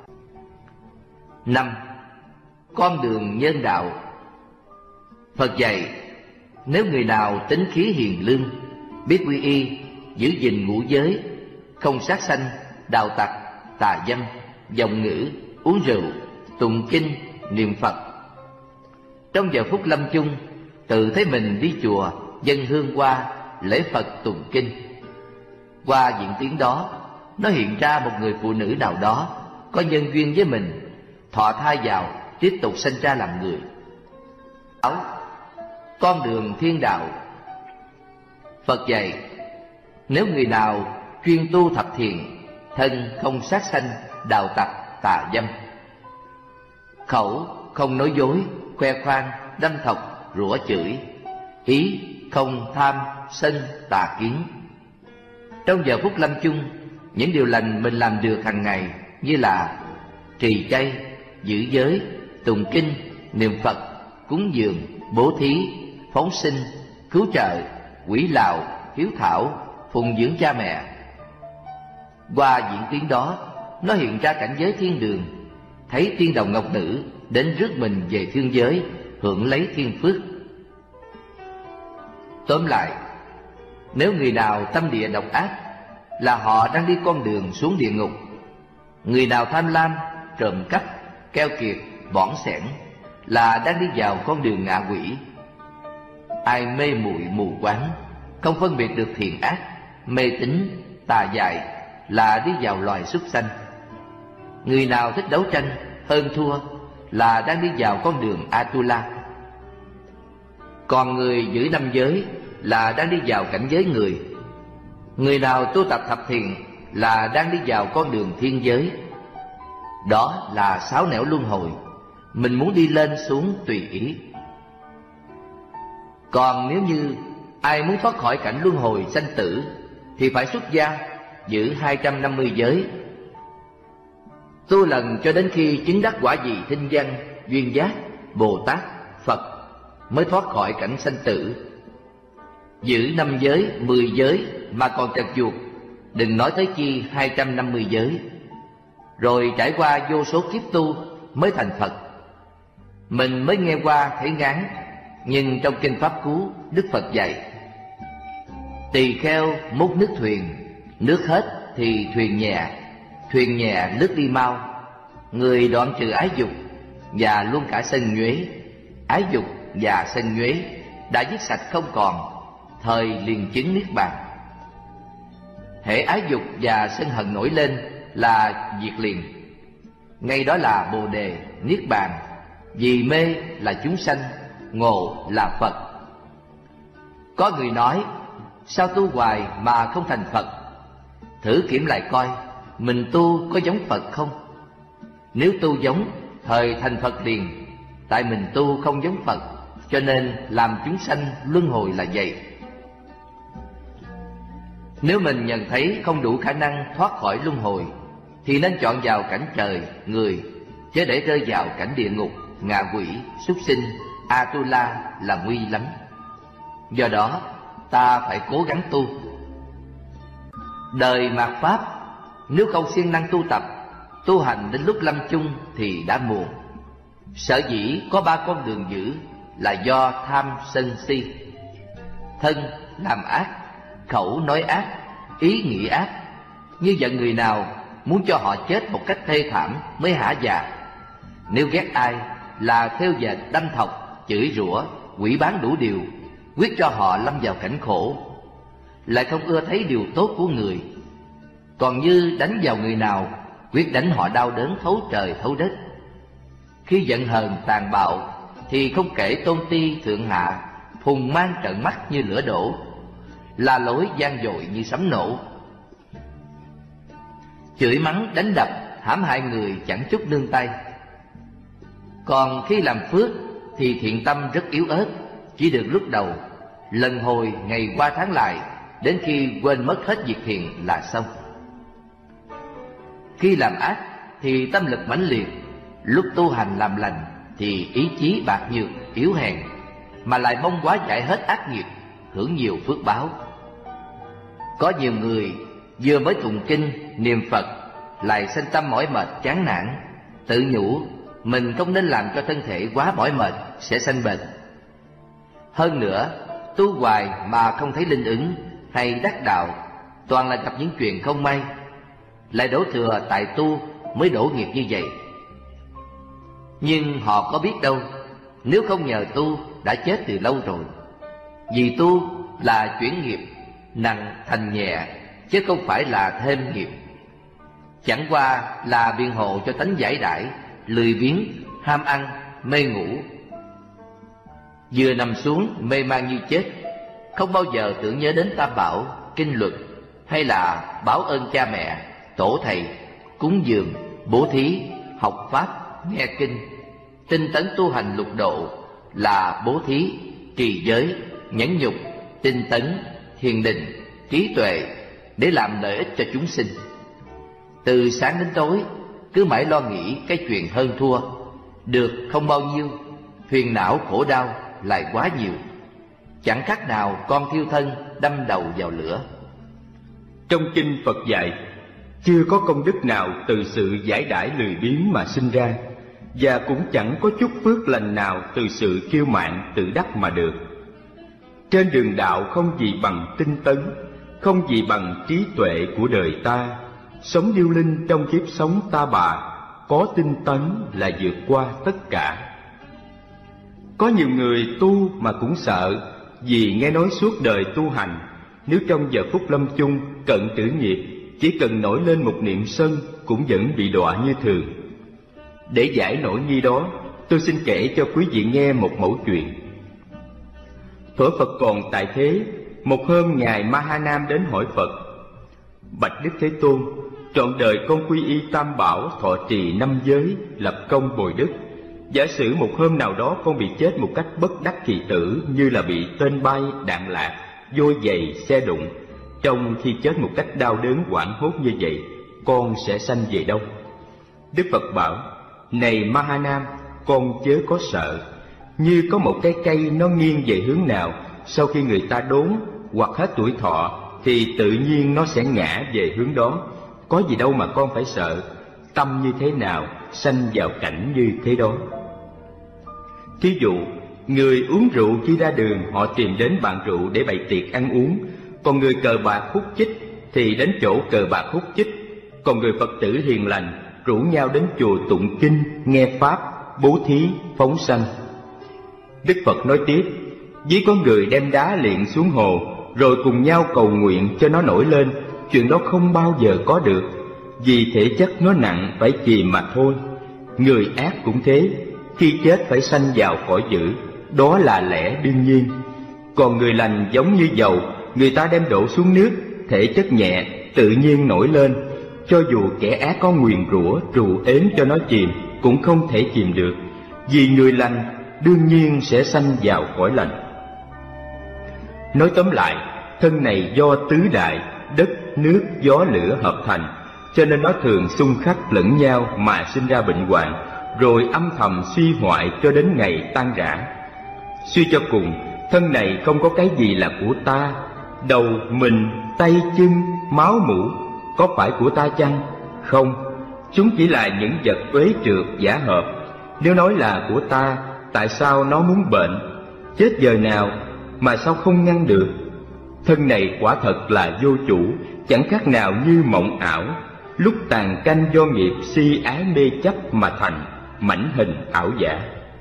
5. Con đường nhân đạo. Phật dạy, nếu người nào tính khí hiền lương, biết quy y, giữ gìn ngũ giới, không sát sanh, đào tặc, tà dâm, vọng ngữ, uống rượu, tụng kinh, niệm Phật, trong giờ phút lâm chung, tự thấy mình đi chùa, dâng hương qua, lễ Phật tụng kinh. Qua diễn tiến đó, nó hiện ra một người phụ nữ nào đó có nhân duyên với mình, thọ thai vào, tiếp tục sinh ra làm người. 6. Con đường thiên đạo. Phật dạy, nếu người nào chuyên tu thập thiện, thân không sát sanh, đào tặc, tà dâm, khẩu không nói dối, khoe khoang, đâm thọc, rủa chửi, ý không tham, sân, tà kiến, trong giờ phút lâm chung, những điều lành mình làm được hàng ngày như là trì chay, giữ giới, tụng kinh, niệm Phật, cúng dường, bố thí, phóng sinh, cứu trợ, quỷ lạo, hiếu thảo, phụng dưỡng cha mẹ. Qua diễn tiến đó, nó hiện ra cảnh giới thiên đường, thấy tiên đồng ngọc nữ đến rước mình về thiên giới, hưởng lấy thiên phước. Tóm lại, nếu người nào tâm địa độc ác, là họ đang đi con đường xuống địa ngục. Người nào tham lam, trộm cắp, keo kiệt, bỏn sẻn, là đang đi vào con đường ngạ quỷ. Ai mê muội mù quáng, không phân biệt được thiện ác, mê tín, tà dại, là đi vào loài súc sanh. Người nào thích đấu tranh, hơn thua, là đang đi vào con đường Atula. Còn người giữ năm giới là đang đi vào cảnh giới người. Người nào tu tập thập thiện là đang đi vào con đường thiên giới. Đó là 6 nẻo luân hồi, mình muốn đi lên xuống tùy ý. Còn nếu như ai muốn thoát khỏi cảnh luân hồi sanh tử, thì phải xuất gia, giữ 250 giới, tu lần cho đến khi chứng đắc quả vị thinh văn, duyên giác, Bồ Tát, Phật, mới thoát khỏi cảnh sanh tử. Giữ 5 giới, 10 giới mà còn trật chuột, đừng nói tới chi 250 giới. Rồi trải qua vô số kiếp tu mới thành Phật. Mình mới nghe qua thấy ngán, nhưng trong kinh Pháp Cú, Đức Phật dạy: tỳ kheo múc nước thuyền, nước hết thì thuyền nhẹ lướt đi mau. Người đoạn trừ ái dục và luôn cả sân nhuế, ái dục và sân nhuế đã dứt sạch không còn, thời liền chứng niết bàn. Hễ ái dục và sân hận nổi lên là diệt liền, ngay đó là Bồ đề, niết bàn. Vì mê là chúng sanh, ngộ là Phật. Có người nói: sao tu hoài mà không thành Phật? Thử kiểm lại coi, mình tu có giống Phật không? Nếu tu giống, thời thành Phật liền. Tại mình tu không giống Phật, cho nên làm chúng sanh luân hồi là vậy. Nếu mình nhận thấy không đủ khả năng thoát khỏi luân hồi, thì nên chọn vào cảnh trời, người, chứ để rơi vào cảnh địa ngục, ngạ quỷ, súc sinh, Atula là nguy lắm. Do đó, ta phải cố gắng tu. Đời mạt Pháp, nếu không siêng năng tu tập, tu hành đến lúc lâm chung thì đã muộn. Sở dĩ có 3 con đường giữ là do tham sân si. Thân làm ác, khẩu nói ác, ý nghĩ ác. Như giận người nào, muốn cho họ chết một cách thê thảm mới hả dạ. Nếu ghét ai là theo dệt, đâm thọc, chửi rủa, quỷ bán đủ điều, quyết cho họ lâm vào cảnh khổ. Lại không ưa thấy điều tốt của người. Còn như đánh vào người nào, quyết đánh họ đau đớn thấu trời thấu đất. Khi giận hờn tàn bạo thì không kể tôn ti thượng hạ, hùng mang trợn mắt như lửa đổ, la lối gian dội như sấm nổ. Chửi mắng đánh đập hãm hại người chẳng chút nương tay. Còn khi làm phước thì thiện tâm rất yếu ớt, chỉ được lúc đầu, lần hồi ngày qua tháng lại, đến khi quên mất hết việc thiện là xong. Khi làm ác thì tâm lực mãnh liệt, lúc tu hành làm lành thì ý chí bạc nhược, yếu hèn, mà lại mong quá giải hết ác nghiệp, hưởng nhiều phước báo. Có nhiều người vừa mới tụng kinh, niệm Phật lại sanh tâm mỏi mệt chán nản, tự nhủ mình không nên làm cho thân thể quá mỏi mệt, sẽ sanh bệnh. Hơn nữa, tu hoài mà không thấy linh ứng hay đắc đạo, toàn là gặp những chuyện không may, lại đổ thừa tại tu mới đổ nghiệp như vậy. Nhưng họ có biết đâu, nếu không nhờ tu đã chết từ lâu rồi. Vì tu là chuyển nghiệp, nặng thành nhẹ, chứ không phải là thêm nghiệp. Chẳng qua là biện hộ cho tánh giải đãi, lười biếng, ham ăn, mê ngủ. Vừa nằm xuống mê man như chết, không bao giờ tưởng nhớ đến tam bảo, kinh luật, hay là báo ơn cha mẹ, tổ thầy, cúng dường, bố thí, học pháp, nghe kinh, tinh tấn tu hành lục độ là bố thí, trì giới, nhẫn nhục, tinh tấn, thiền định, trí tuệ để làm lợi ích cho chúng sinh. Từ sáng đến tối cứ mãi lo nghĩ cái chuyện hơn thua, được không bao nhiêu, phiền não khổ đau lại quá nhiều, chẳng khác nào con thiêu thân đâm đầu vào lửa. Trong kinh Phật dạy, chưa có công đức nào từ sự giải đãi lười biếng mà sinh ra, và cũng chẳng có chút phước lành nào từ sự kiêu mạn tự đắc mà được. Trên đường đạo không gì bằng tinh tấn, không gì bằng trí tuệ của đời ta. Sống điêu linh trong kiếp sống ta bà, có tinh tấn là vượt qua tất cả. Có nhiều người tu mà cũng sợ, vì nghe nói suốt đời tu hành, nếu trong giờ phút lâm chung cận tử nghiệp, chỉ cần nổi lên một niệm sân cũng vẫn bị đọa như thường. Để giải nỗi nghi đó, tôi xin kể cho quý vị nghe một mẩu chuyện. Thuở Phật còn tại thế, một hôm Ngài Mahanam đến hỏi Phật: Bạch Đức Thế Tôn, trọn đời con quy y Tam Bảo, thọ trì 5 giới, lập công bồi đức. Giả sử một hôm nào đó con bị chết một cách bất đắc kỳ tử, như là bị tên bay, đạn lạc, vôi giày, xe đụng. Trong khi chết một cách đau đớn hoảng hốt như vậy, con sẽ sanh về đâu? Đức Phật bảo: Này Mahanam, con chớ có sợ. Như có một cái cây nó nghiêng về hướng nào, sau khi người ta đốn hoặc hết tuổi thọ thì tự nhiên nó sẽ ngã về hướng đó. Có gì đâu mà con phải sợ. Tâm như thế nào, sanh vào cảnh như thế đó. Thí dụ, người uống rượu khi ra đường, họ tìm đến bàn rượu để bày tiệc ăn uống. Còn người cờ bạc hút chích thì đến chỗ cờ bạc hút chích. Còn người Phật tử hiền lành rủ nhau đến chùa tụng kinh, nghe pháp, bố thí, phóng sanh. Đức Phật nói tiếp: Ví có người đem đá liệng xuống hồ, rồi cùng nhau cầu nguyện cho nó nổi lên. Chuyện đó không bao giờ có được, vì thể chất nó nặng, phải chìm mà thôi. Người ác cũng thế, khi chết phải sanh vào cõi dữ, đó là lẽ đương nhiên. Còn người lành giống như dầu, người ta đem đổ xuống nước, thể chất nhẹ, tự nhiên nổi lên. Cho dù kẻ ác có nguyền rủa, trù ếm cho nó chìm, cũng không thể chìm được, vì người lành đương nhiên sẽ sanh vào cõi lành. Nói tóm lại, thân này do tứ đại, đất, nước, gió, lửa hợp thành, cho nên nó thường xung khắc lẫn nhau mà sinh ra bệnh hoạn, rồi âm thầm suy hoại cho đến ngày tan rã. Suy cho cùng, thân này không có cái gì là của ta. Đầu, mình, tay, chân, máu, mũ có phải của ta chăng? Không, chúng chỉ là những vật uế trượt giả hợp. Nếu nói là của ta, tại sao nó muốn bệnh? Chết giờ nào mà sao không ngăn được? Thân này quả thật là vô chủ, chẳng khác nào như mộng ảo, lúc tàn canh do nghiệp si ái mê chấp mà thành, mảnh hình ảo giả.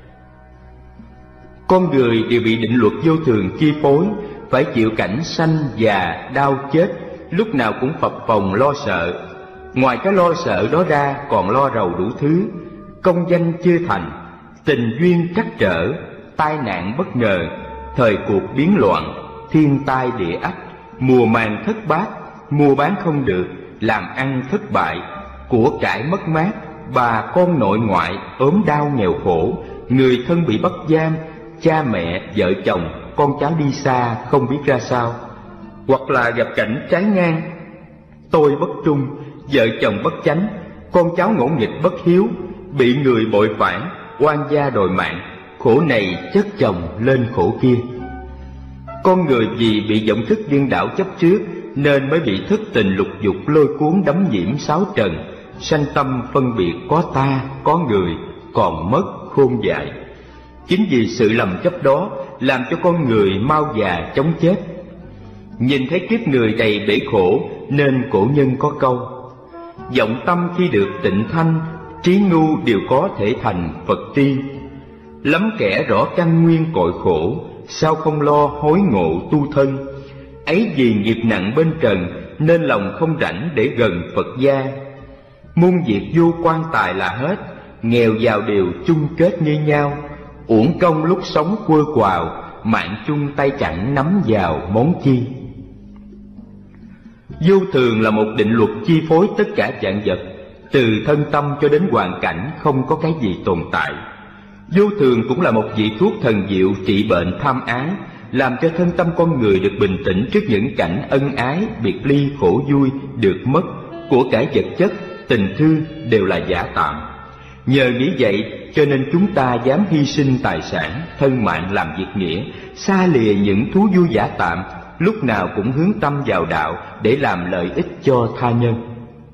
Con người đều bị định luật vô thường chi phối, phải chịu cảnh sanh già đau chết, lúc nào cũng phập phồng lo sợ. Ngoài cái lo sợ đó ra còn lo rầu đủ thứ: công danh chưa thành, tình duyên trắc trở, tai nạn bất ngờ, thời cuộc biến loạn, thiên tai địa ách, mùa màng thất bát, mua bán không được, làm ăn thất bại, của cải mất mát, bà con nội ngoại ốm đau nghèo khổ, người thân bị bắt giam, cha mẹ, vợ chồng, con cháu đi xa không biết ra sao. Hoặc là gặp cảnh trái ngang: tôi bất trung, vợ chồng bất chánh, con cháu ngỗ nghịch bất hiếu, bị người bội phản, oan gia đòi mạng, khổ này chất chồng lên khổ kia. Con người vì bị vọng thức điên đảo chấp trước nên mới bị thất tình lục dục lôi cuốn đắm nhiễm sáu trần, sanh tâm phân biệt có ta, có người, còn mất khôn dại. Chính vì sự lầm chấp đó làm cho con người mau già chóng chết. Nhìn thấy kiếp người đầy bể khổ nên cổ nhân có câu: vọng tâm khi được tịnh thanh, trí ngu đều có thể thành Phật tri. Lắm kẻ rõ căn nguyên cội khổ, sao không lo hối ngộ tu thân. Ấy vì nghiệp nặng bên trần nên lòng không rảnh để gần Phật gia. Muôn việc vô quan tài là hết, nghèo giàu đều chung kết như nhau. Uổng công lúc sống quơ quào, mạng chung tay chẳng nắm vào món chi. Vô thường là một định luật chi phối tất cả vạn vật, từ thân tâm cho đến hoàn cảnh không có cái gì tồn tại. Vô thường cũng là một vị thuốc thần diệu trị bệnh tham ái, làm cho thân tâm con người được bình tĩnh trước những cảnh ân ái, biệt ly, khổ vui, được mất, của cải vật chất, tình thương đều là giả tạm. Nhờ nghĩ vậy cho nên chúng ta dám hy sinh tài sản, thân mạng làm việc nghĩa, xa lìa những thú vui giả tạm, lúc nào cũng hướng tâm vào đạo để làm lợi ích cho tha nhân.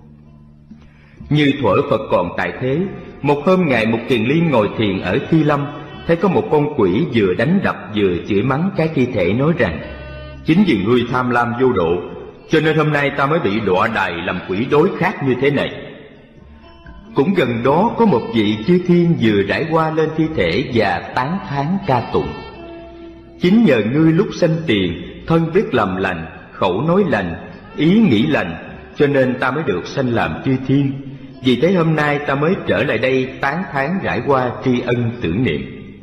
Như thuở Phật còn tại thế, một hôm Ngài Mục Kiền Liên ngồi thiền ở Thi Lâm, thấy có một con quỷ vừa đánh đập vừa chửi mắng cái thi thể, nói rằng: chính vì ngươi tham lam vô độ, cho nên hôm nay ta mới bị đọa đày làm quỷ đối khác như thế này. Cũng gần đó có một vị chư thiên vừa rải qua lên thi thể và tán thán ca tụng: chính nhờ ngươi lúc sanh tiền, thân biết làm lành, khẩu nói lành, ý nghĩ lành, cho nên ta mới được sanh làm chư thiên. Vì thế hôm nay ta mới trở lại đây tán thán rải qua tri ân tưởng niệm.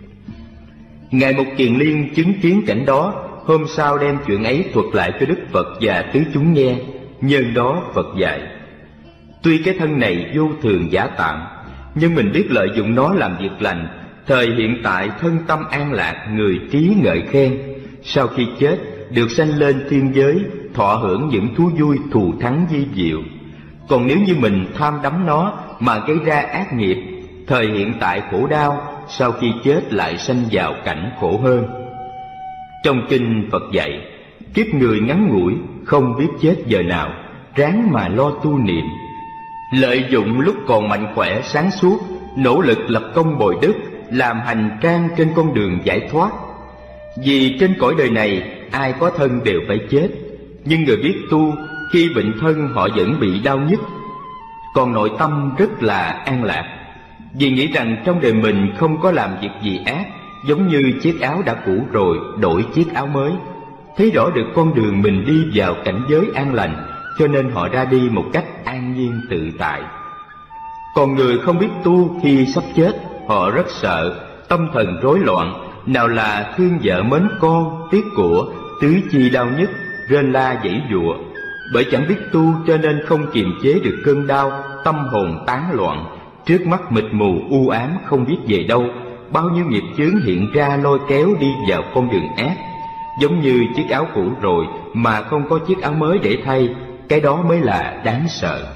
Ngài Mục Kiền Liên chứng kiến cảnh đó, hôm sau đem chuyện ấy thuật lại cho Đức Phật và tứ chúng nghe. Nhân đó Phật dạy: tuy cái thân này vô thường giả tạm, nhưng mình biết lợi dụng nó làm việc lành, thời hiện tại thân tâm an lạc, người trí ngợi khen. Sau khi chết được sanh lên thiên giới, thọ hưởng những thú vui thù thắng vi diệu. Còn nếu như mình tham đắm nó mà gây ra ác nghiệp, thời hiện tại khổ đau, sau khi chết lại sanh vào cảnh khổ hơn. Trong kinh Phật dạy: kiếp người ngắn ngủi, không biết chết giờ nào, ráng mà lo tu niệm. Lợi dụng lúc còn mạnh khỏe sáng suốt, nỗ lực lập công bồi đức, làm hành trang trên con đường giải thoát. Vì trên cõi đời này ai có thân đều phải chết, nhưng người biết tu, khi bệnh thân họ vẫn bị đau nhức, còn nội tâm rất là an lạc. Vì nghĩ rằng trong đời mình không có làm việc gì ác, giống như chiếc áo đã cũ rồi đổi chiếc áo mới, thấy rõ được con đường mình đi vào cảnh giới an lành, cho nên họ ra đi một cách an nhiên tự tại. Còn người không biết tu, khi sắp chết họ rất sợ, tâm thần rối loạn, nào là thương vợ mến con, tiếc của, tứ chi đau nhức, rên la giãy giụa. Bởi chẳng biết tu cho nên không kiềm chế được cơn đau, tâm hồn tán loạn, trước mắt mịt mù u ám không biết về đâu. Bao nhiêu nghiệp chướng hiện ra lôi kéo đi vào con đường ác. Giống như chiếc áo cũ rồi mà không có chiếc áo mới để thay, cái đó mới là đáng sợ.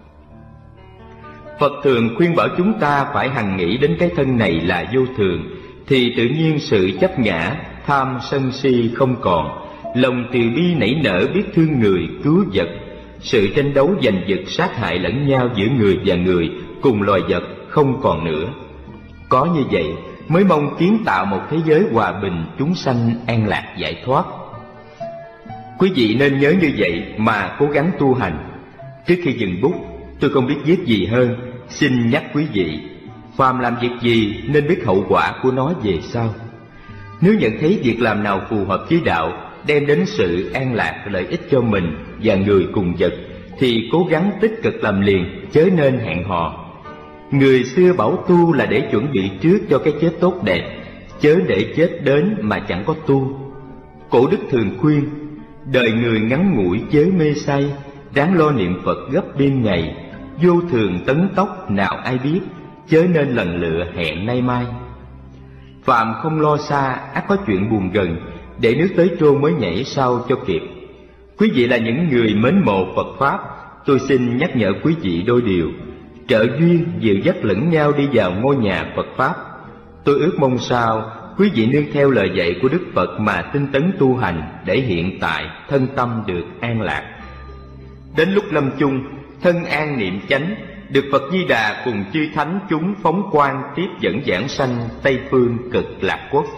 Phật thường khuyên bảo chúng ta phải hằng nghĩ đến cái thân này là vô thường, thì tự nhiên sự chấp ngã, tham sân si không còn, lòng từ bi nảy nở biết thương người, cứu vật. Sự tranh đấu giành giật sát hại lẫn nhau giữa người và người, cùng loài vật không còn nữa. Có như vậy mới mong kiến tạo một thế giới hòa bình, chúng sanh an lạc giải thoát. Quý vị nên nhớ như vậy mà cố gắng tu hành. Trước khi dừng bút, tôi không biết viết gì hơn, xin nhắc quý vị, phàm làm việc gì nên biết hậu quả của nó về sau. Nếu nhận thấy việc làm nào phù hợp với đạo, đem đến sự an lạc lợi ích cho mình và người cùng vật, thì cố gắng tích cực làm liền, chớ nên hẹn hò. Người xưa bảo tu là để chuẩn bị trước cho cái chết tốt đẹp, chớ để chết đến mà chẳng có tu. Cổ đức thường khuyên, đời người ngắn ngủi chớ mê say, ráng lo niệm Phật gấp đêm ngày, vô thường tấn tốc nào ai biết, chớ nên lần lựa hẹn nay mai. Phạm không lo xa, ắt có chuyện buồn gần, để nước tới trô mới nhảy sau cho kịp. Quý vị là những người mến mộ Phật Pháp, tôi xin nhắc nhở quý vị đôi điều: trợ duyên dìu dắt lẫn nhau đi vào ngôi nhà Phật Pháp. Tôi ước mong sao quý vị nương theo lời dạy của Đức Phật mà tinh tấn tu hành, để hiện tại thân tâm được an lạc. Đến lúc lâm chung, thân an niệm chánh, được Phật Di Đà cùng chư thánh chúng phóng quang tiếp dẫn giảng sanh Tây phương Cực Lạc Quốc.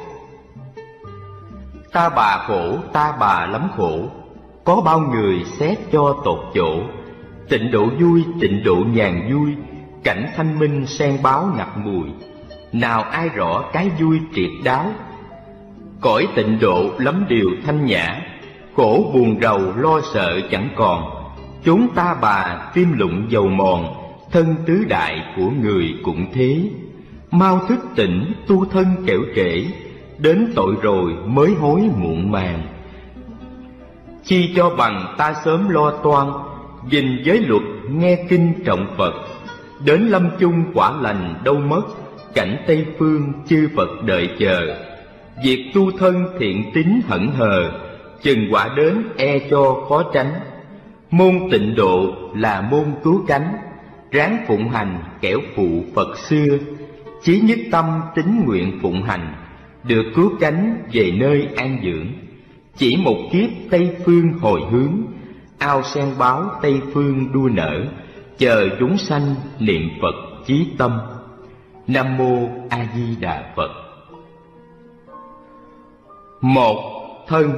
Ta bà khổ, ta bà lắm khổ, có bao người xét cho tột chỗ. Tịnh độ vui, tịnh độ nhàn vui, cảnh thanh minh sen báo ngập mùi. Nào ai rõ cái vui triệt đáo, cõi tịnh độ lắm điều thanh nhã. Khổ buồn rầu lo sợ chẳng còn, chốn ta bà tim lụng dầu mòn. Thân tứ đại của người cũng thế, mau thức tỉnh tu thân kẻo trễ, đến tội rồi mới hối muộn màng. Chi cho bằng ta sớm lo toan, gìn giới luật nghe kinh trọng Phật. Đến lâm chung quả lành đâu mất, cảnh Tây phương chư Phật đợi chờ. Việc tu thân thiện tín hững hờ, chừng quả đến e cho khó tránh. Môn tịnh độ là môn cứu cánh, ráng phụng hành kẻo phụ Phật xưa. Chí nhất tâm tín nguyện phụng hành, được cứu cánh về nơi an dưỡng. Chỉ một kiếp Tây phương hồi hướng, ao sen báo Tây phương đua nở. Chờ chúng sanh niệm Phật chí tâm. Nam mô A Di Đà Phật. Một, thân.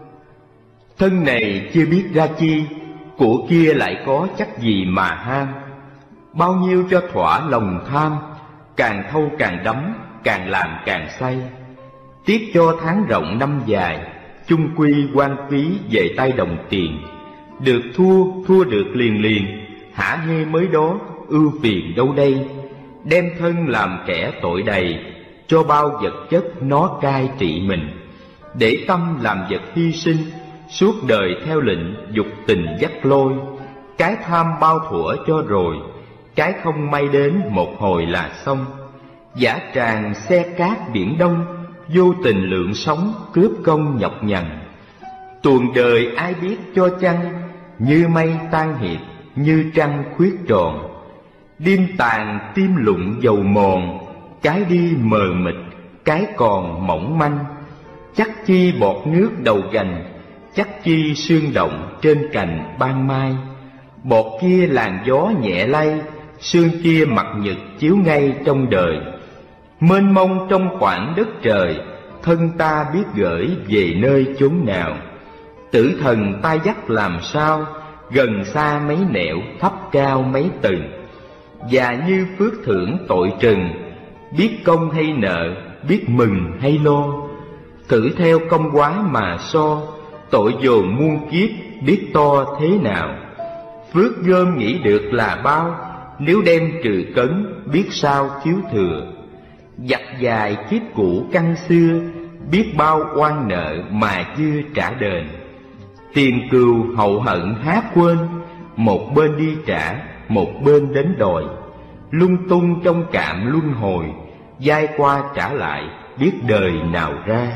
Thân này chưa biết ra chi, của kia lại có chắc gì mà ham. Bao nhiêu cho thỏa lòng tham, càng thâu càng đắm, càng làm càng say. Tiếc cho tháng rộng năm dài, chung quy quan phí về tay đồng tiền. Được thua, thua được liền liền, hả hê mới đó, ưu phiền đâu đây. Đem thân làm kẻ tội đầy, cho bao vật chất nó cai trị mình. Để tâm làm vật hy sinh, suốt đời theo lệnh dục tình dắt lôi. Cái tham bao thuở cho rồi, cái không may đến một hồi là xong. Giả tràng xe cát biển đông, vô tình lượng sống cướp công nhọc nhằn. Tuồng đời ai biết cho chăng, như mây tan hiệp, như trăng khuyết tròn. Đêm tàn tim lụng dầu mòn, cái đi mờ mịt, cái còn mỏng manh. Chắc chi bọt nước đầu gành, chắc chi sương động trên cành ban mai. Bọt kia làn gió nhẹ lay, sương kia mặt nhật chiếu ngay trong đời. Mênh mông trong khoảng đất trời, thân ta biết gửi về nơi chốn nào. Tử thần ta dắt làm sao, gần xa mấy nẻo, thấp cao mấy tầng. Và như phước thưởng tội trừng, biết công hay nợ, biết mừng hay lo. Thử theo công quá mà so, tội dồn muôn kiếp biết to thế nào. Phước gom nghĩ được là bao, nếu đem trừ cấn biết sao thiếu thừa. Dặt dài kiếp cũ căn xưa, biết bao oan nợ mà chưa trả đền. Tiền cừu hậu hận há quên, một bên đi trả, một bên đến đòi. Lung tung trong cạm luân hồi, dai qua trả lại, biết đời nào ra.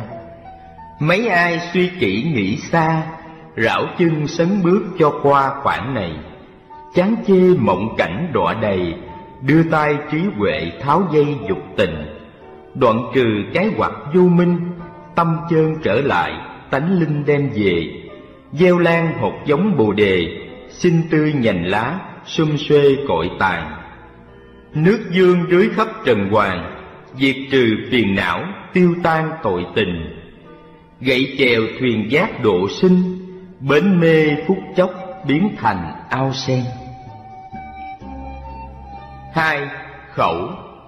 Mấy ai suy kỹ nghĩ xa, rảo chân sấn bước cho qua khoảng này. Chán chê mộng cảnh đọa đầy, đưa tay trí huệ tháo dây dục tình. Đoạn trừ cái hoặc vô minh, tâm chơn trở lại, tánh linh đem về. Gieo lan hột giống bồ đề, xinh tươi nhành lá, sum xuê cội tàn. Nước dương rưới khắp trần hoàng, diệt trừ phiền não, tiêu tan tội tình. Gậy chèo thuyền giác độ sinh, bến mê phút chốc biến thành ao sen. 2. Khẩu.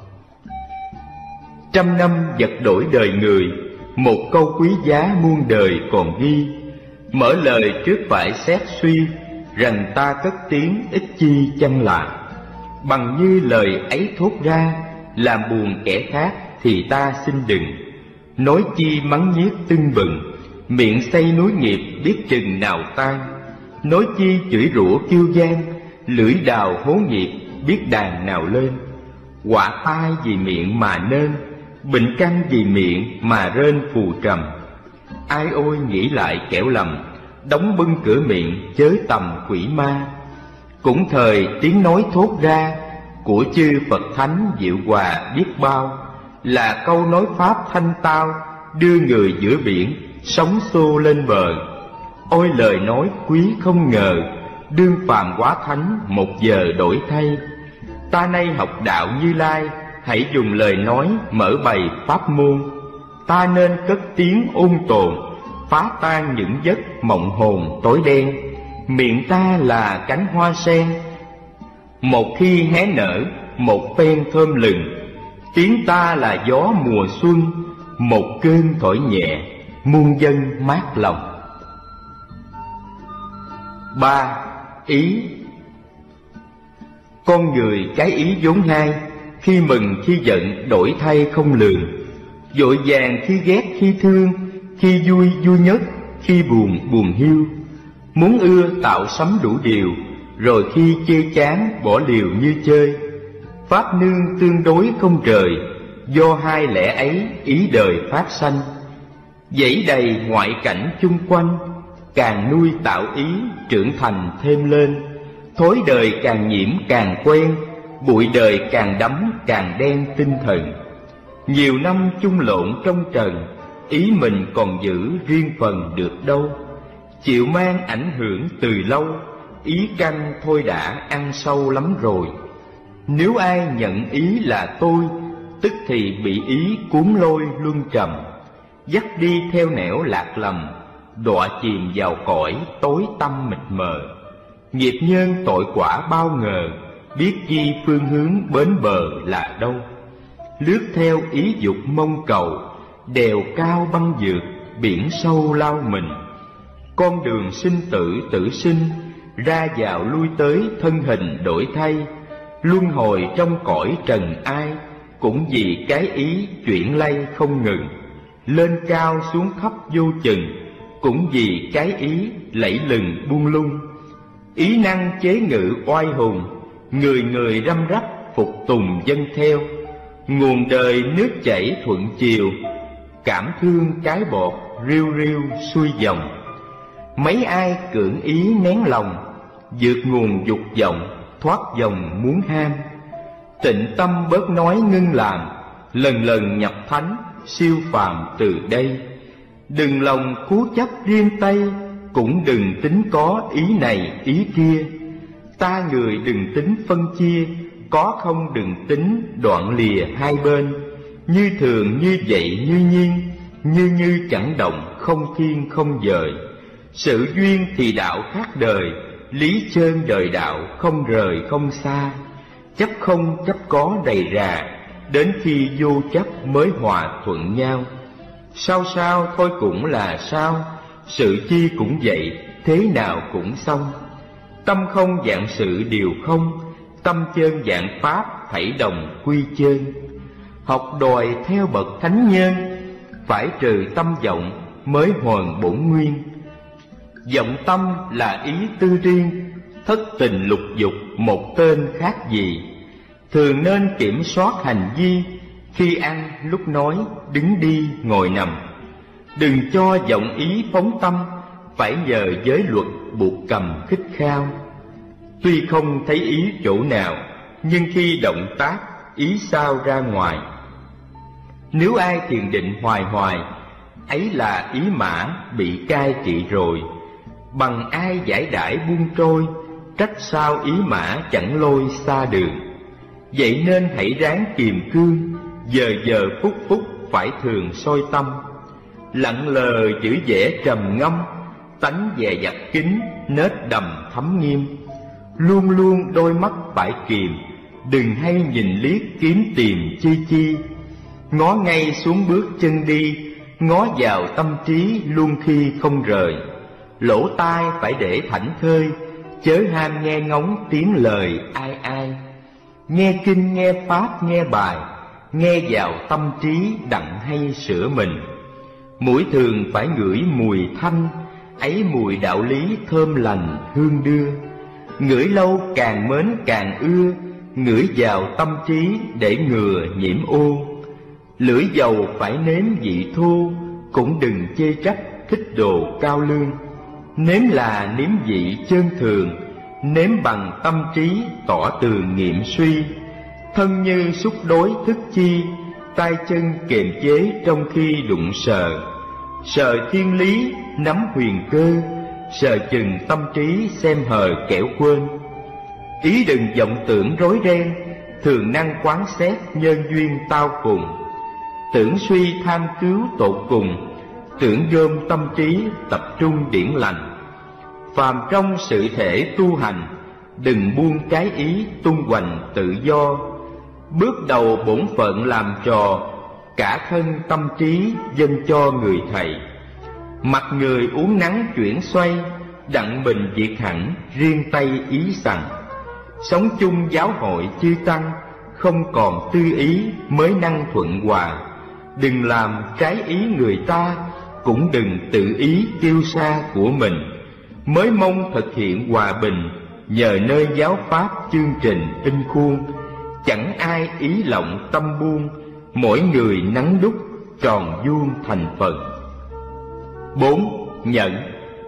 Trăm năm vật đổi đời người, một câu quý giá muôn đời còn ghi. Mở lời trước phải xét suy, rằng ta cất tiếng ít chi chăng là. Bằng như lời ấy thốt ra, làm buồn kẻ khác thì ta xin đừng. Nói chi mắng nhiếc tưng bừng, miệng xây núi nghiệp biết chừng nào tan. Nói chi chửi rủa kiêu gian, lưỡi đào hố nghiệp biết đàn nào lên. Họa tai vì miệng mà nên, bệnh căn vì miệng mà rên phù trầm. Ai ôi nghĩ lại kẻo lầm, đóng bưng cửa miệng chớ tầm quỷ ma. Cũng thời tiếng nói thốt ra của chư Phật Thánh diệu hòa biết bao, là câu nói pháp thanh tao, đưa người giữa biển sóng xô lên bờ. Ôi lời nói quý không ngờ, đương phàm hóa thánh một giờ đổi thay. Ta nay học đạo Như Lai, hãy dùng lời nói mở bày pháp môn. Ta nên cất tiếng ôn tồn, phá tan những giấc mộng hồn tối đen. Miệng ta là cánh hoa sen, một khi hé nở một phen thơm lừng. Tiếng ta là gió mùa xuân, một cơn thổi nhẹ muôn dân mát lòng. 3. Ý. Con người cái ý vốn hai, khi mừng khi giận đổi thay không lường. Vội vàng khi ghét khi thương, khi vui vui nhất, khi buồn buồn hiu. Muốn ưa tạo sắm đủ điều, rồi khi chê chán bỏ liều như chơi. Pháp nương tương đối không rời, do hai lẽ ấy ý đời phát sanh. Dãy đầy ngoại cảnh chung quanh, càng nuôi tạo ý trưởng thành thêm lên. Thối đời càng nhiễm càng quen, bụi đời càng đắm càng đen tinh thần. Nhiều năm chung lộn trong trần, ý mình còn giữ riêng phần được đâu. Chịu mang ảnh hưởng từ lâu, ý căn thôi đã ăn sâu lắm rồi. Nếu ai nhận ý là tôi, tức thì bị ý cuốn lôi luân trầm, dắt đi theo nẻo lạc lầm, đọa chìm vào cõi tối tăm mịt mờ. Nghiệp nhân tội quả bao ngờ, biết chi phương hướng bến bờ là đâu. Lướt theo ý dục mong cầu, đèo cao băng vượt, biển sâu lao mình. Con đường sinh tử tử sinh, ra vào lui tới thân hình đổi thay. Luân hồi trong cõi trần ai, cũng vì cái ý chuyển lay không ngừng. Lên cao xuống thấp vô chừng, cũng vì cái ý lẫy lừng buông lung. Ý năng chế ngự oai hùng, người người răm rắp phục tùng dân theo. Nguồn đời nước chảy thuận chiều, cảm thương cái bọt riu riu xuôi dòng. Mấy ai cưỡng ý nén lòng, vượt nguồn dục vọng thoát dòng muốn ham. Tịnh tâm bớt nói ngưng làm, lần lần nhập thánh siêu phàm từ đây. Đừng lòng cố chấp riêng tay, cũng đừng tính có ý này ý kia. Ta người đừng tính phân chia, có không đừng tính đoạn lìa hai bên. Như thường như vậy như nhiên, như chẳng động không thiên không dời. Sự duyên thì đạo khác đời, lý trơn đời đạo không rời không xa. Chấp không chấp có đầy rà, đến khi vô chấp mới hòa thuận nhau. Sao sao thôi cũng là sao, sự chi cũng vậy, thế nào cũng xong. Tâm không dạng sự điều không, tâm chân dạng pháp thảy đồng quy chơn. Học đòi theo bậc thánh nhân, phải trừ tâm vọng mới hoàn bổn nguyên. Vọng tâm là ý tư riêng, thất tình lục dục một tên khác gì. Thường nên kiểm soát hành vi, khi ăn lúc nói, đứng đi ngồi nằm. Đừng cho vọng ý phóng tâm, phải nhờ giới luật buộc cầm khích khao. Tuy không thấy ý chỗ nào, nhưng khi động tác ý sao ra ngoài. Nếu ai thiền định hoài hoài, ấy là ý mã bị cai trị rồi. Bằng ai giải đãi buông trôi, trách sao ý mã chẳng lôi xa đường. Vậy nên hãy ráng kiềm cương, giờ giờ phút phút phải thường soi tâm. Lặng lờ giữ vẻ trầm ngâm, tánh dè dặt kín, nết đầm thấm nghiêm. Luôn luôn đôi mắt phải kìm, đừng hay nhìn liếc kiếm tìm chi chi. Ngó ngay xuống bước chân đi, ngó vào tâm trí luôn khi không rời. Lỗ tai phải để thảnh thơi, chớ ham nghe ngóng tiếng lời ai ai. Nghe kinh nghe pháp nghe bài, nghe vào tâm trí đặng hay sửa mình. Mũi thường phải ngửi mùi thanh, ấy mùi đạo lý thơm lành hương đưa. Ngửi lâu càng mến càng ưa, ngửi vào tâm trí để ngừa nhiễm ô. Lưỡi dầu phải nếm vị thô, cũng đừng chê trách thích đồ cao lương. Nếm là nếm vị chân thường, nếm bằng tâm trí tỏ tường nghiệm suy. Thân như xúc đối thức chi, tay chân kiềm chế trong khi đụng sờ. Sờ thiên lý nắm huyền cơ, sờ chừng tâm trí xem hờ kẻo quên. Ý đừng vọng tưởng rối ren, thường năng quán xét nhân duyên tao cùng. Tưởng suy tham cứu tột cùng, tưởng gom tâm trí tập trung điển lành. Phàm trong sự thể tu hành, đừng buông cái ý tung hoành tự do. Bước đầu bổn phận làm trò, cả thân tâm trí dâng cho người thầy. Mặt người uống nắng chuyển xoay, đặng mình diệt hẳn riêng tay ý sằng. Sống chung giáo hội chư tăng, không còn tư ý mới năng thuận hòa. Đừng làm trái ý người ta, cũng đừng tự ý tiêu xa của mình. Mới mong thực hiện hòa bình, nhờ nơi giáo pháp chương trình in khuôn. Chẳng ai ý lộng tâm buông, mỗi người nắng đúc tròn vuông thành phần. 4. Nhẫn.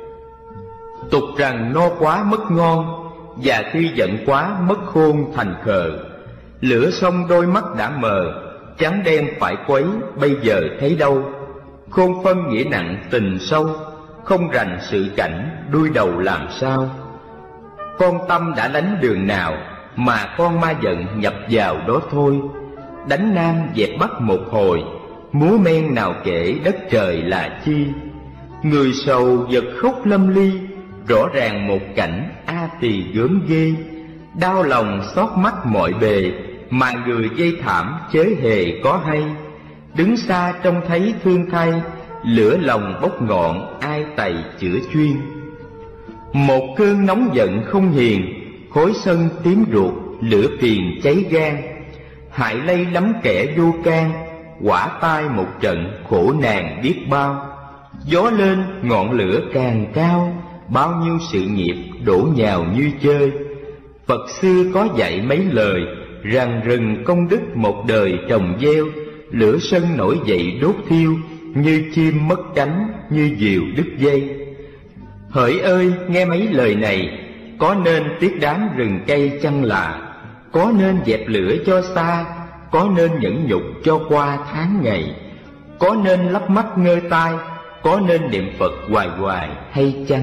Tục rằng no quá mất ngon, và khi giận quá mất khôn thành khờ. Lửa xong đôi mắt đã mờ, trắng đen phải quấy bây giờ thấy đâu. Khôn phân nghĩa nặng tình sâu, không rành sự cảnh đuôi đầu làm sao. Con tâm đã đánh đường nào, mà con ma giận nhập vào đó thôi. Đánh nam dẹp bắc một hồi, múa men nào kể đất trời là chi. Người sầu giật khóc lâm ly, rõ ràng một cảnh a tỳ gớm ghê. Đau lòng xót mắt mọi bề, mà người dây thảm chớ hề có hay. Đứng xa trông thấy thương thay, lửa lòng bốc ngọn ai tày chữa chuyên. Một cơn nóng giận không hiền, khối sân tím ruột, lửa phiền cháy gan. Hại lây lắm kẻ vô can, quả tai một trận khổ nàng biết bao. Gió lên ngọn lửa càng cao, bao nhiêu sự nghiệp đổ nhào như chơi. Phật xưa có dạy mấy lời, rằng rừng công đức một đời trồng gieo. Lửa sân nổi dậy đốt thiêu, như chim mất cánh, như diều đứt dây. Hỡi ơi nghe mấy lời này, có nên tiếc đám rừng cây chăng là. Có nên dẹp lửa cho xa, có nên nhẫn nhục cho qua tháng ngày. Có nên lắp mắt ngơ tai, có nên niệm Phật hoài hoài hay chăng?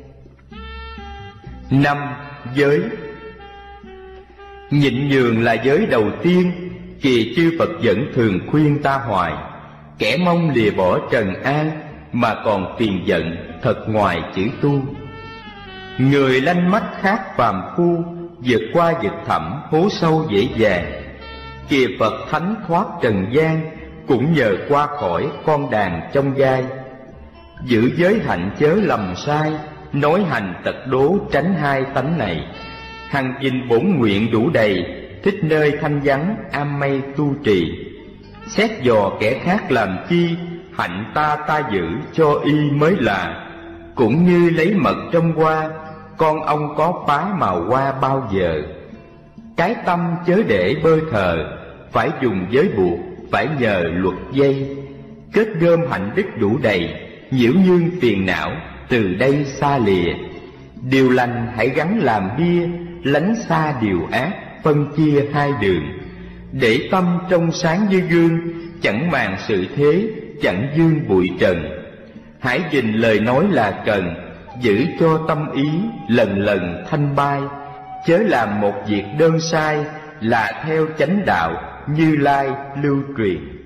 5. Giới. Nhịn nhường là giới đầu tiên, kìa chư Phật vẫn thường khuyên ta hoài. Kẻ mong lìa bỏ trần an, mà còn tiền giận thật ngoài chữ tu. Người lanh mắt khác phàm phu, vượt qua vực thẳm hố sâu dễ dàng. Kìa Phật thánh thoát trần gian, cũng nhờ qua khỏi con đàn trong gai. Giữ giới hạnh chớ lầm sai, nói hành tật đố tránh hai tánh này. Hằng gìn bổn nguyện đủ đầy, thích nơi thanh vắng am mây tu trì. Xét dò kẻ khác làm chi, hạnh ta giữ cho y mới là. Cũng như lấy mật trong hoa, con ong có phá màu hoa bao giờ. Cái tâm chớ để bơ thờ, phải dùng giới buộc, phải nhờ luật dây. Kết gom hạnh đức đủ đầy, nhiễu nhương phiền não, từ đây xa lìa. Điều lành hãy gắn làm bia, lánh xa điều ác, phân chia hai đường. Để tâm trong sáng như gương, chẳng màng sự thế, chẳng dương bụi trần. Hãy gìn lời nói là cần, giữ cho tâm ý lần lần thanh bay. Chớ làm một việc đơn sai, là theo chánh đạo Như Lai lưu truyền.